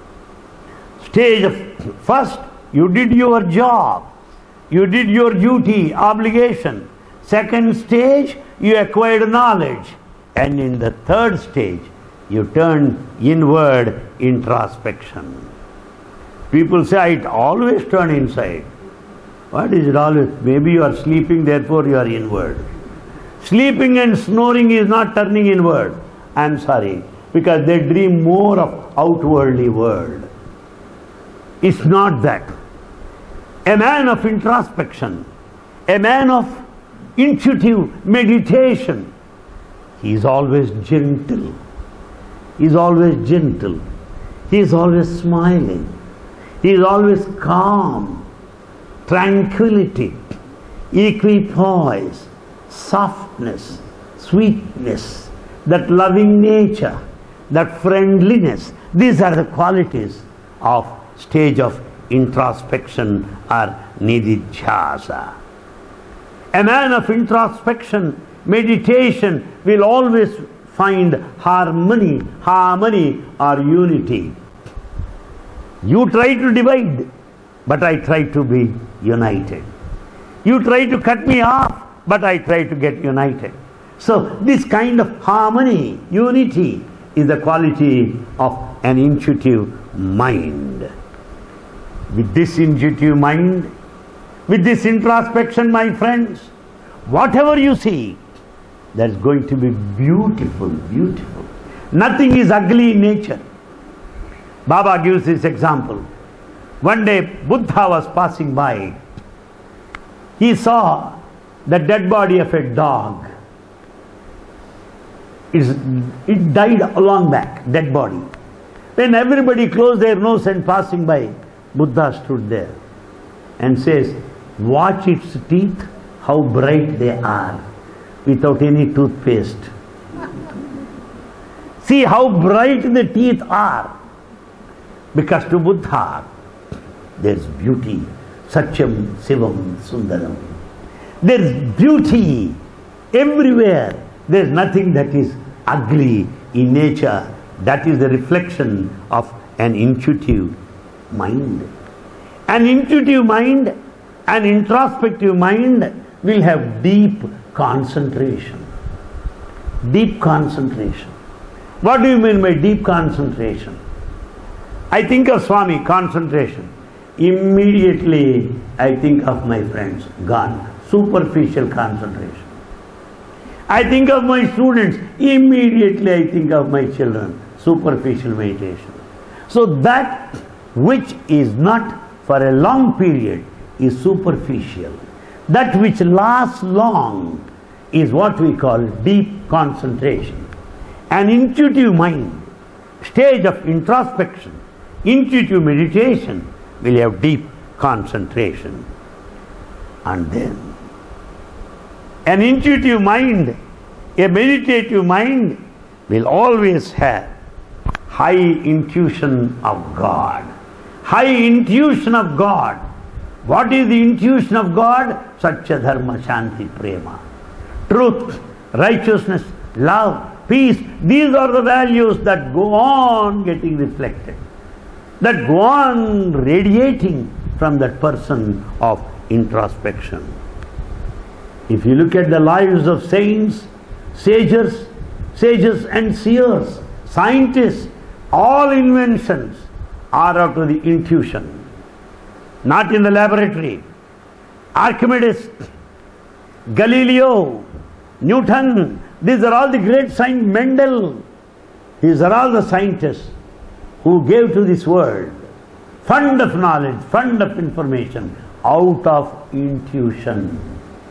Stage of, first, you did your job. You did your duty, obligation. Second stage, you acquired knowledge. And in the third stage, you turn inward, introspection. People say, I always turn inside. What is it always? Maybe you are sleeping, therefore you are inward. Sleeping and snoring is not turning inward. I am sorry, because they dream more of outwardly world. It's not that. A man of introspection, a man of intuitive meditation, he is always gentle. He is always gentle. He is always smiling. He is always calm, tranquility, equipoise, softness, sweetness, that loving nature, that friendliness. These are the qualities of stage of introspection or nididhyasa. A man of introspection, meditation will always find harmony, harmony or unity. You try to divide, but I try to be united. You try to cut me off, but I try to get united. So this kind of harmony, unity, is the quality of an intuitive mind. With this intuitive mind, with this introspection, my friends, whatever you see, that's going to be beautiful, beautiful. Nothing is ugly in nature. Baba gives this example. One day Buddha was passing by. He saw the dead body of a dog. It's, it died a long back, dead body. When everybody closed their nose and passing by, Buddha stood there and says, watch its teeth, how bright they are, without any toothpaste. See how bright the teeth are. Because to Buddha, there's beauty. Satyam, Sivam, Sundaram. There's beauty everywhere. There's nothing that is ugly in nature. That is the reflection of an intuitive mind. An intuitive mind, an introspective mind will have deep concentration. Deep concentration. What do you mean by deep concentration? I think of Swami, concentration. Immediately I think of my friends, gone. Superficial concentration. I think of my students, immediately I think of my children, superficial meditation. So that which is not for a long period is superficial. That which lasts long is what we call deep concentration. An intuitive mind, stage of introspection, intuitive meditation will have deep concentration. And then an intuitive mind, a meditative mind will always have high intuition of God. High intuition of God. What is the intuition of God? Satya, Dharma, Shanti, Prema. Truth, righteousness, love, peace. These are the values that go on getting reflected, that go on radiating from that person of introspection. If you look at the lives of saints, sages, sages and seers, scientists, all inventions are out of the intuition, not in the laboratory. Archimedes, Galileo, Newton, these are all the great scientists. Mendel, these are all the scientists who gave to this world fund of knowledge, fund of information out of intuition.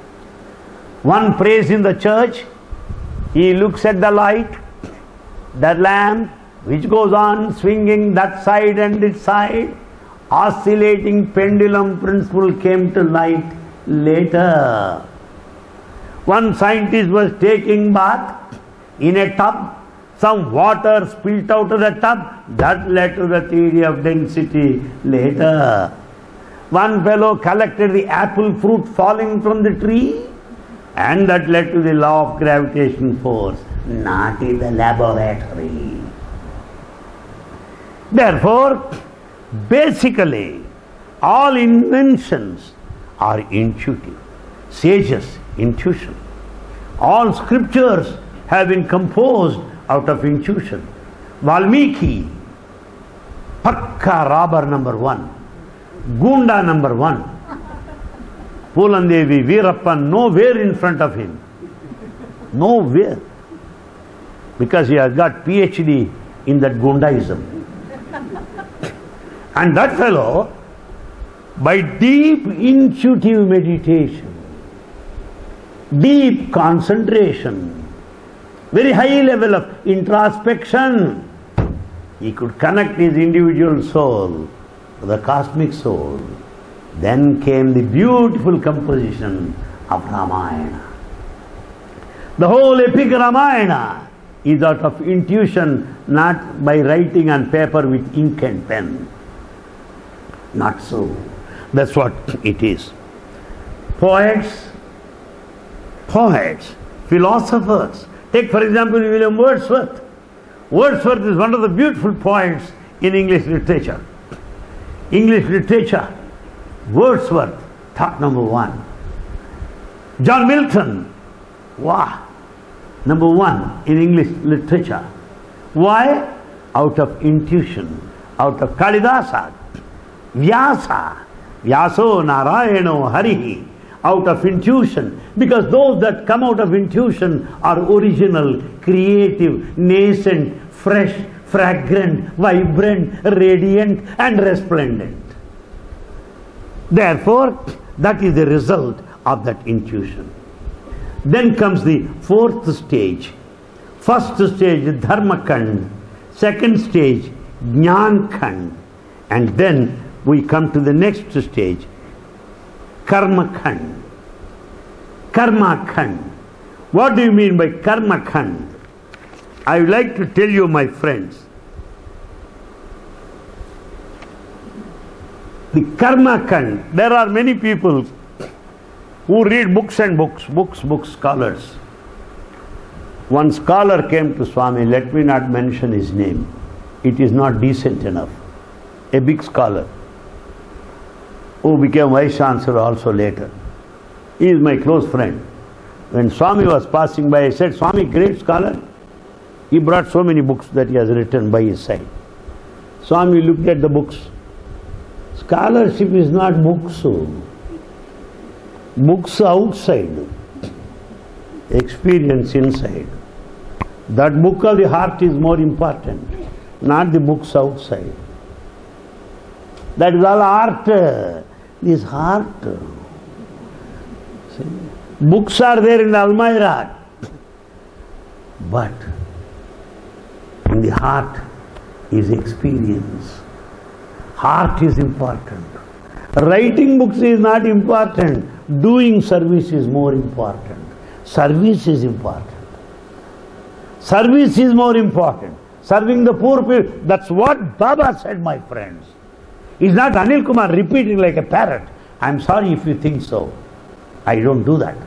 One prays in the church, he looks at the light, the lamp which goes on swinging that side and this side, oscillating pendulum principle came to light later. One scientist was taking bath in a tub, some water spilled out of the tub, that led to the theory of density later. One fellow collected the apple fruit falling from the tree, and that led to the law of gravitation force, not in the laboratory. Therefore, basically, all inventions are intuitive. Sages, intuition. All scriptures have been composed out of intuition. Valmiki, Pakka robber number one, Gunda number one, Pulandevi, Veerappan, nowhere in front of him. Nowhere. Because he has got PhD in that Gundaism. And that fellow, by deep intuitive meditation, deep concentration, very high level of introspection, he could connect his individual soul to the cosmic soul. Then came the beautiful composition of Ramayana. The whole epic Ramayana is out of intuition, not by writing on paper with ink and pen. Not so. That's what it is. Poets, poets, philosophers. Take for example William Wordsworth. Wordsworth is one of the beautiful poets in English literature. English literature, Wordsworth, thought number one. John Milton, wow, number one in English literature. Why? Out of intuition, out of Kalidasa, Vyasa, Vyaso Narayano Harihi, out of intuition, because those that come out of intuition are original, creative, nascent, fresh, fragrant, vibrant, radiant and resplendent. Therefore, that is the result of that intuition. Then comes the fourth stage. First stage, Dharma Khand. Second stage, Jnana Khand. And then we come to the next stage, Karma Khand. Karma Khand. What do you mean by Karma Khand? I would like to tell you, my friends, the Karma Khand, there are many people who read books and books, books, books, scholars. One scholar came to Swami, let me not mention his name, it is not decent enough. A big scholar who became Vice Chancellor also later. He is my close friend. When Swami was passing by, I said, Swami, great scholar. He brought so many books that he has written by his side. Swami looked at the books. Scholarship is not books. Books outside, experience inside. That book of the heart is more important, not the books outside. That is all art. This heart. See? Books are there in the Almirah, but in the heart is experience. Heart is important. Writing books is not important. Doing service is more important. Service is important. Service is more important. Serving the poor people. That's what Baba said, my friends. It's not Anil Kumar repeating like a parrot. I'm sorry if you think so. I don't do that.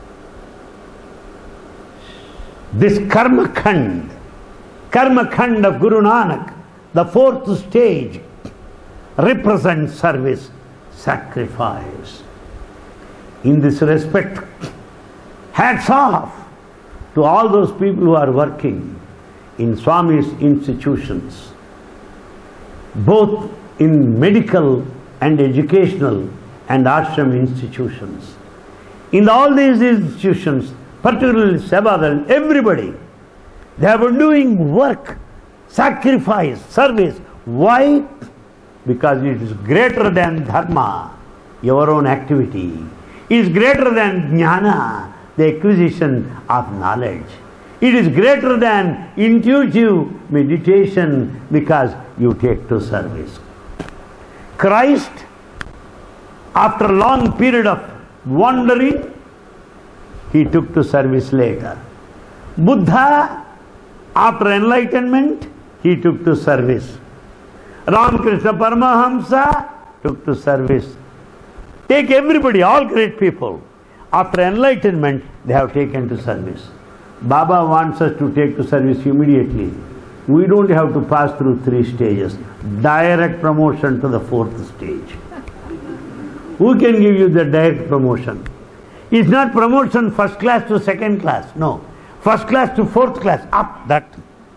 This Karma Khand, Karma Khand of Guru Nanak, the fourth stage, represents service, sacrifice. In this respect, hats off to all those people who are working in Swami's institutions, both in medical and educational and ashram institutions. In all these institutions, particularly Sevadal, everybody, they have been doing work, sacrifice, service. Why? Because it is greater than dharma, your own activity. It is greater than jnana, the acquisition of knowledge. It is greater than intuitive meditation because you take to service. Christ, after a long period of wandering, he took to service later. Buddha, after enlightenment, he took to service. Ramakrishna Paramahamsa took to service. Take everybody, all great people. After enlightenment, they have taken to service. Baba wants us to take to service immediately. We don't have to pass through three stages. Direct promotion to the fourth stage. Who can give you the direct promotion? It's not promotion first class to second class. No. First class to fourth class. Up that.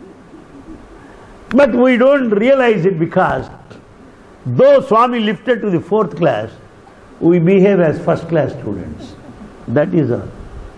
But we don't realize it because though Swami lifted to the fourth class, we behave as first class students. That is all.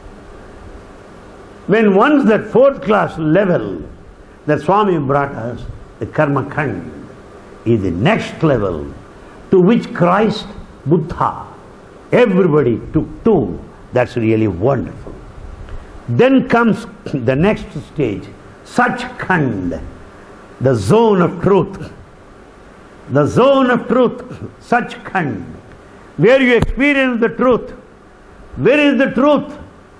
When once that fourth class level that Swami brought us, the Karma Khand, is the next level to which Christ, Buddha, everybody took to. That's really wonderful. Then comes the next stage, Sachkhand, the zone of truth. The zone of truth, Sachkhand, where you experience the truth. Where is the truth?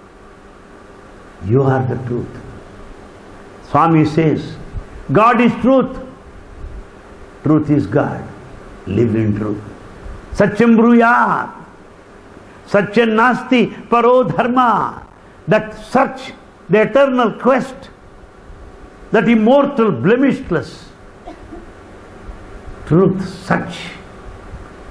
You are the truth. Swami says, God is truth. Truth is God. Live in truth. Satyam bruyat. Satyam nasti paro dharma. That search, the eternal quest, that immortal, blemishless truth, such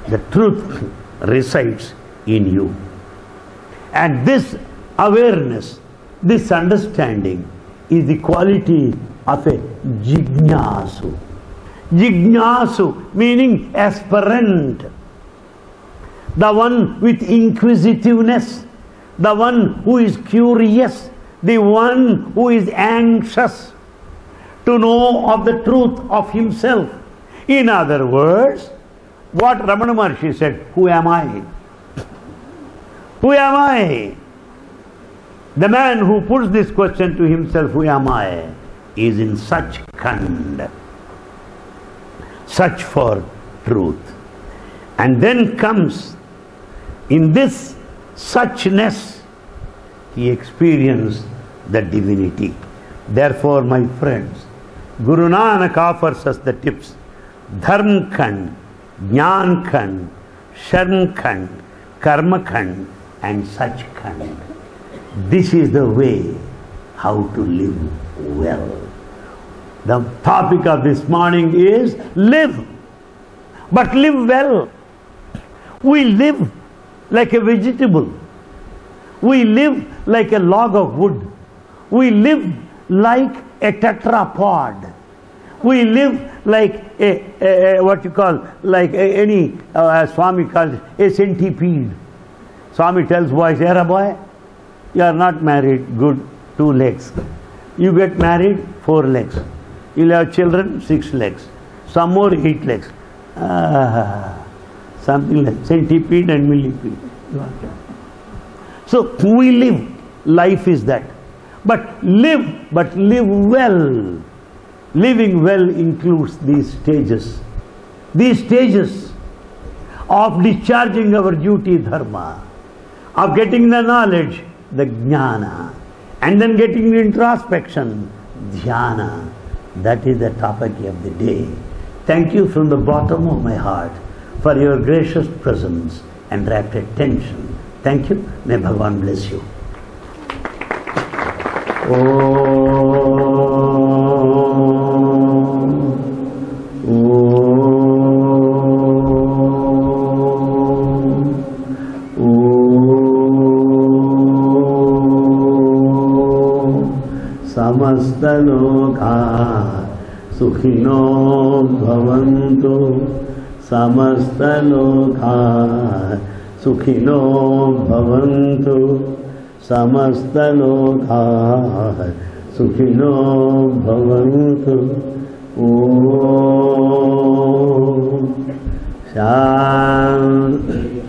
The truth resides in you. And this awareness, this understanding is the quality of a jignasu. Jignasu meaning aspirant, the one with inquisitiveness, the one who is curious, the one who is anxious to know of the truth of himself. In other words, what Ramana Maharshi said, who am I? Who am I? The man who puts this question to himself, who am I, is in such khand, search for truth. And then comes, in this suchness, he experienced the divinity. Therefore, my friends, Guru Nanak offers us the tips. Dharm khand, Jnana khand, Sharm khand, Karma khand, and Sach khand. This is the way how to live well. The topic of this morning is live, but live well. We live like a vegetable. We live like a log of wood. We live like a tetrapod. We live like a, a, a what you call, like a, any, uh, as Swami calls it, a centipede. Swami tells boys, "Here, boy, you are not married, good, two legs. You get married, four legs. You'll have children, six legs. Some more, eight legs." Ah, something like centipede and millipede. So we live. Life is that. But live, but live well. Living well includes these stages. These stages of discharging our duty, dharma, of getting the knowledge, the jnana, and then getting the introspection, dhyana. That is the topic of the day. Thank you from the bottom of my heart for your gracious presence and rapt attention. Thank you. May Bhagavan bless you. Oh. Samastaloka sukhino bhavantu, samastaloka sukhino bhavantu, samastaloka sukhino bhavantu. Om Shanti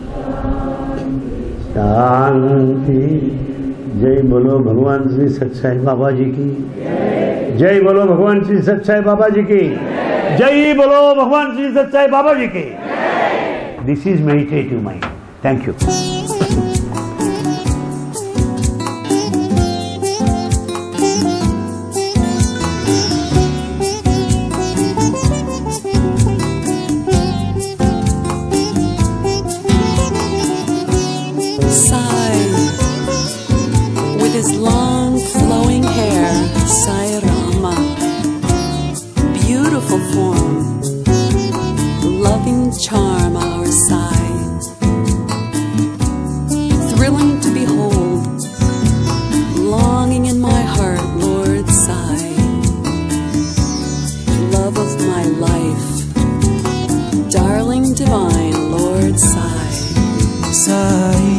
Shanti. जय बोलो भगवान श्री सच्चाई बाबा जी की जय बोलो भगवान श्री सच्चाई बाबा जी की जय बोलो भगवान श्री सच्चाई बाबा जी की this is meditative mind thank you His long flowing hair, Sai Rama, beautiful form, loving charm, our Sai, thrilling to behold, longing in my heart, Lord Sai, love of my life, darling divine, Lord Sai, Sai.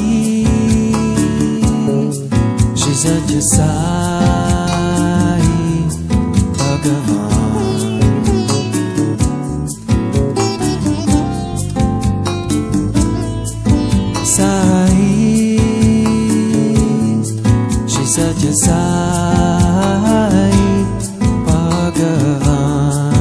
Satya Sai Bhagavan Sai Shri Satya Sai Bhagavan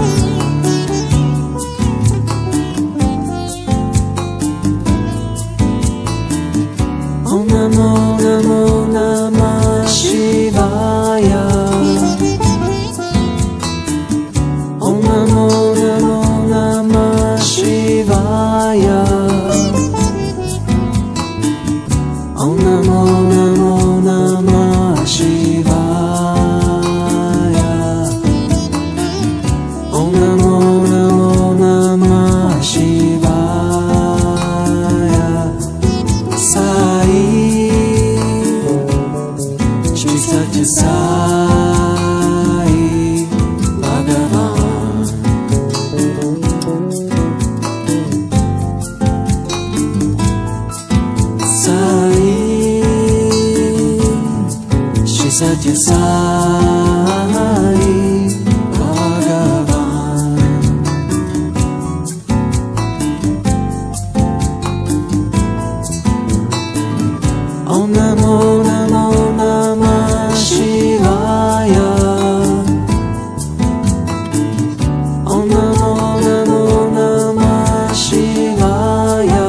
Om Namo Namo Namah Shivaya. Om Namo Namo Namah Shivaya. Om Namo Namo Namah Shivaya. Om Namo Namo Namah Shivaya. Bhagavan. Sai Shri Satya Sai Bhagavan. Om Namo Namo Namah Shivaya. Om Namo Namo Namah Shivaya.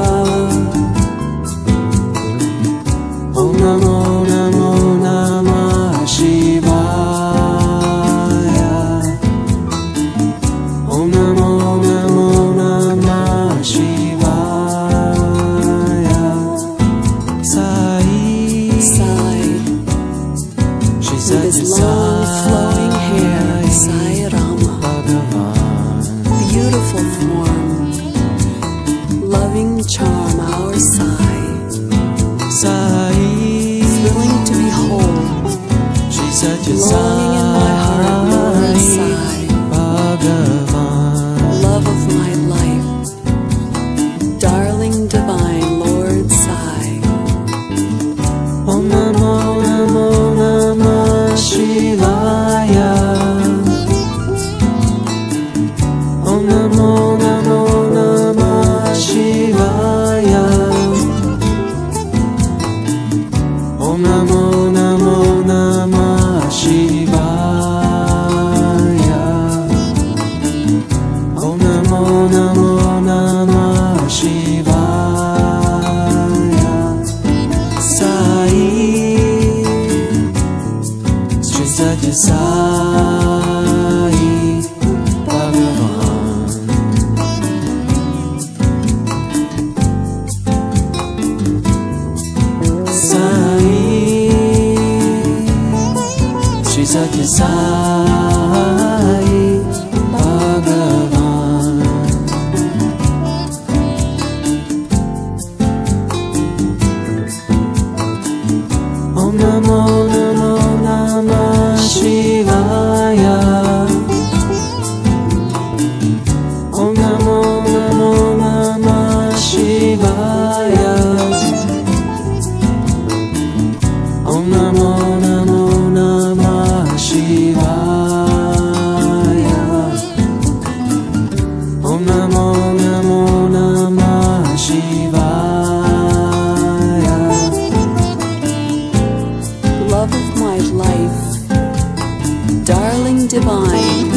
Om Namo Namo Namah Shivaya. Om Namo Namo Namah Shivaya. Sai Sai, Shri with Satya his long flowing hair, Sai Rama, Bhagavan. beautiful form, loving charm, our Sai, Sai thrilling to behold, Shri Satya longing in my heart, Lord Sai, Bhagavan. love of my life, darling divine Lord Sai. Om Namo Namo Namah Shivaya. Om Namo Namo Namah Shivaya. Om Namo Namo Namah Shivaya. Om Namo Namo Namah Shivaya. Sai Shri Satya Sai Bhagavan. Sai Shri Satya Sai Bhagavan. Om Namo Namo Namah Shivaya. Om Namo Namo Namah Shivaya. Om Namo Namo Namah Shivaya. Om Namo Namo Namah Shivaya. Love of my life, darling divine